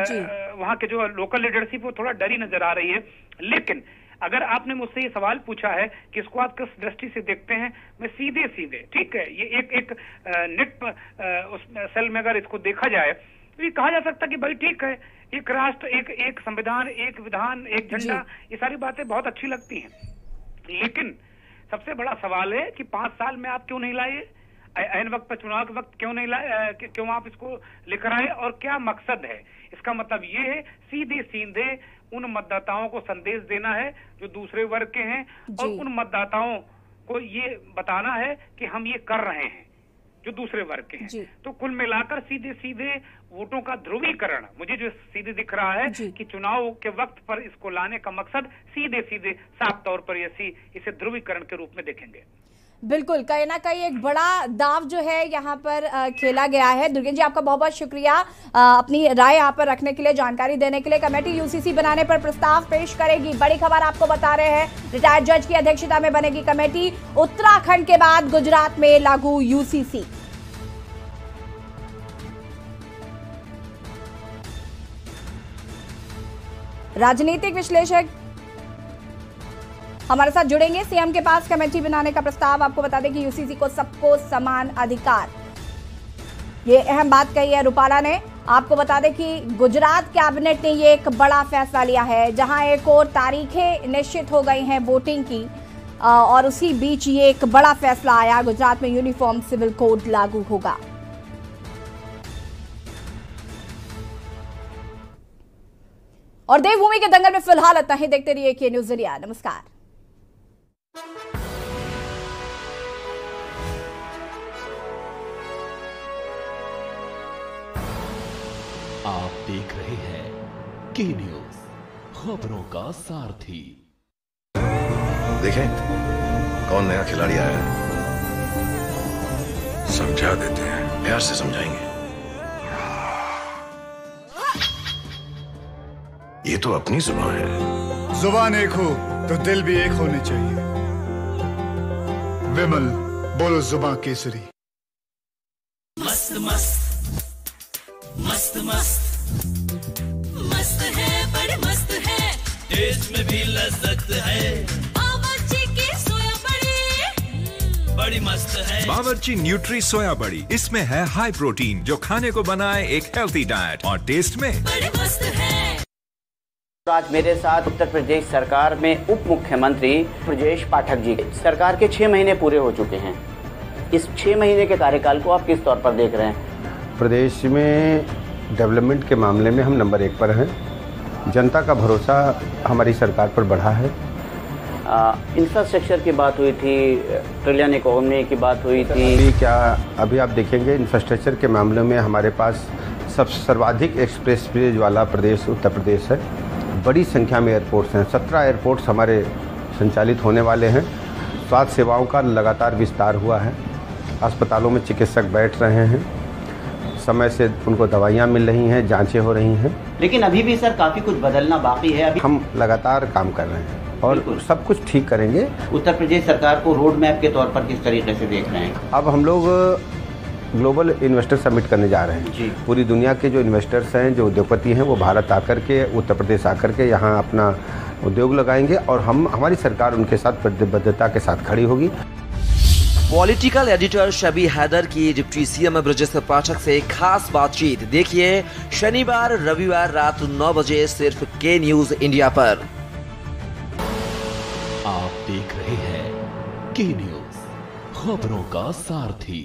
वहाँ के जो लोकल लीडरशिप वो थोड़ा डरी नजर आ रही है। लेकिन अगर आपने मुझसे ये सवाल पूछा है कि इसको आप किस दृष्टि से देखते हैं, मैं सीधे सीधे ठीक है ये एक एक नेट उस सेल में अगर इसको देखा जाए तो ये कहा जा सकता कि भाई ठीक है, एक राष्ट्र, एक एक संविधान, एक विधान, एक झंडा, ये सारी बातें बहुत अच्छी लगती हैं, लेकिन सबसे बड़ा सवाल है कि पांच साल में आप क्यों नहीं लाए, ऐन वक्त पर चुनाव के वक्त क्यों नहीं लाए, क्यों आप इसको लेकर आए, और क्या मकसद है। इसका मतलब ये है सीधे सीधे उन मतदाताओं को संदेश देना है जो दूसरे वर्ग के हैं, और उन मतदाताओं को ये बताना है कि हम ये कर रहे हैं जो दूसरे वर्ग के हैं। तो कुल मिलाकर सीधे सीधे वोटों का ध्रुवीकरण मुझे जो सीधे दिख रहा है कि चुनाव के वक्त पर इसको लाने का मकसद सीधे सीधे साफ तौर पर ये इसे ध्रुवीकरण के रूप में देखेंगे। बिल्कुल, कहीं ना कहीं एक बड़ा दाव जो है यहाँ पर खेला गया है। दुर्गेश जी, आपका बहुत बहुत शुक्रिया अपनी राय यहाँ पर रखने के लिए, जानकारी देने के लिए। कमेटी यूसीसी बनाने पर प्रस्ताव पेश करेगी। बड़ी खबर आपको बता रहे हैं, रिटायर्ड जज की अध्यक्षता में बनेगी कमेटी। उत्तराखंड के बाद गुजरात में लागू यूसीसी। राजनीतिक विश्लेषक हमारे साथ जुड़ेंगे। सीएम के पास कमेटी बनाने का प्रस्ताव। आपको बता दें कि यूसीसी को सबको समान अधिकार, ये अहम बात कही है रूपाला ने। आपको बता दें कि गुजरात कैबिनेट ने ये एक बड़ा फैसला लिया है, जहां एक और तारीखें निश्चित हो गई हैं वोटिंग की, और उसी बीच ये एक बड़ा फैसला आया, गुजरात में यूनिफॉर्म सिविल कोड लागू होगा। और देवभूमि के दंगल में फिलहाल इतना ही। देखते रहिए के न्यूज़ इंडिया। नमस्कार। आप देख रहे हैं के न्यूज़, खबरों का सारथी। देखें कौन नया खिलाड़ी आया है, समझा देते हैं, प्यार से समझाएंगे। ये तो अपनी जुबान है। जुबान एक हो तो दिल भी एक होने चाहिए। विमल, बोलो जुबान केसरी। मस्त मस्त मस्त मस्त मस्त है, बड़ी मस्त है, टेस्ट में भी लज्जत है। बावर्ची की सोया बड़ी बड़ी मस्त है। बावर्ची न्यूट्री सोया बड़ी, इसमें है हाई प्रोटीन जो खाने को बनाए एक हेल्थी डाइट, और टेस्ट में बड़ी मस्त है। आज मेरे साथ उत्तर प्रदेश सरकार में उप मुख्यमंत्री ब्रजेश पाठक जी। सरकार के छह महीने पूरे हो चुके हैं, इस छह महीने के कार्यकाल को आप किस तौर पर देख रहे हैं? प्रदेश में डेवलपमेंट के मामले में हम नंबर एक पर हैं। जनता का भरोसा हमारी सरकार पर बढ़ा है। इंफ्रास्ट्रक्चर की बात हुई थी, ट्रिलियन इकोनॉमी की बात हुई थी। अभी क्या अभी आप देखेंगे इंफ्रास्ट्रक्चर के मामले में हमारे पास सब सर्वाधिक एक्सप्रेस वेज वाला प्रदेश उत्तर प्रदेश है। बड़ी संख्या में एयरपोर्ट्स हैं, सत्रह एयरपोर्ट्स हमारे संचालित होने वाले हैं। स्वास्थ्य सेवाओं का लगातार विस्तार हुआ है, अस्पतालों में चिकित्सक बैठ रहे हैं, समय से उनको दवाइयाँ मिल रही हैं, जांचें हो रही हैं। लेकिन अभी भी सर काफ़ी कुछ बदलना बाकी है। अभी हम लगातार काम कर रहे हैं और सब कुछ ठीक करेंगे। उत्तर प्रदेश सरकार को रोड मैप के तौर पर किस तरीके से देख रहे हैं? अब हम लोग ग्लोबल इन्वेस्टर समिट करने जा रहे हैं जी। पूरी दुनिया के जो इन्वेस्टर्स हैं, जो उद्योगपति हैं, वो भारत आकर के, उत्तर प्रदेश आकर के यहाँ अपना उद्योग लगाएंगे और हम हमारी सरकार उनके साथ प्रतिबद्धता के साथ खड़ी होगी। पॉलिटिकल एडिटर शबी हैदर की डिप्टी सीएम ब्रजेश पाठक से खास बातचीत देखिए शनिवार रविवार रात नौ बजे सिर्फ के न्यूज इंडिया पर। आप देख रहे हैं के न्यूज, खबरों का सारथी।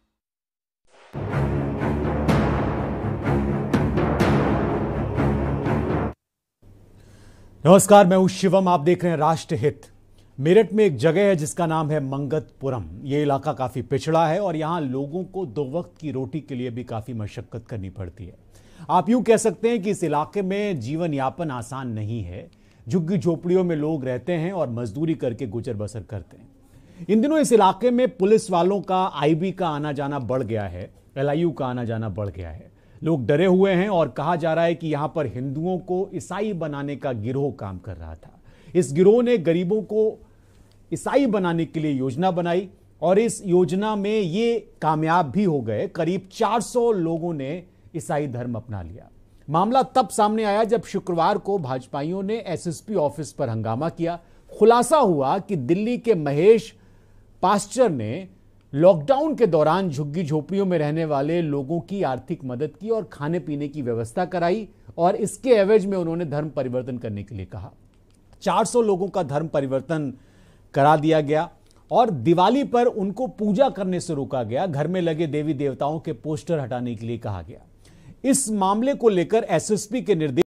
नमस्कार, मैं हूं शिवम। आप देख रहे हैं राष्ट्र हित। मेरठ में एक जगह है जिसका नाम है मंगतपुरम। ये इलाका काफी पिछड़ा है और यहां लोगों को दो वक्त की रोटी के लिए भी काफी मशक्कत करनी पड़ती है। आप यूं कह सकते हैं कि इस इलाके में जीवन यापन आसान नहीं है। झुग्गी झोपड़ियों में लोग रहते हैं और मजदूरी करके गुजर बसर करते हैं। इन दिनों इस इलाके में पुलिस वालों का, आईबी का आना जाना बढ़ गया है, एलआईयू का आना जाना बढ़ गया है। लोग डरे हुए हैं और कहा जा रहा है कि यहां पर हिंदुओं को ईसाई बनाने का गिरोह काम कर रहा था। इस गिरोह ने गरीबों को ईसाई बनाने के लिए योजना बनाई और इस योजना में ये कामयाब भी हो गए। करीब चार सौ लोगों ने ईसाई धर्म अपना लिया। मामला तब सामने आया जब शुक्रवार को भाजपाइयों ने एसएसपी ऑफिस पर हंगामा किया। खुलासा हुआ कि दिल्ली के महेश पास्टर ने लॉकडाउन के दौरान झुग्गी झोपड़ियों में रहने वाले लोगों की आर्थिक मदद की और खाने पीने की व्यवस्था कराई और इसके एवज में उन्होंने धर्म परिवर्तन करने के लिए कहा। चार सौ लोगों का धर्म परिवर्तन करा दिया गया और दिवाली पर उनको पूजा करने से रोका गया। घर में लगे देवी देवताओं के पोस्टर हटाने के लिए कहा गया। इस मामले को लेकर एसएसपी के निर्देश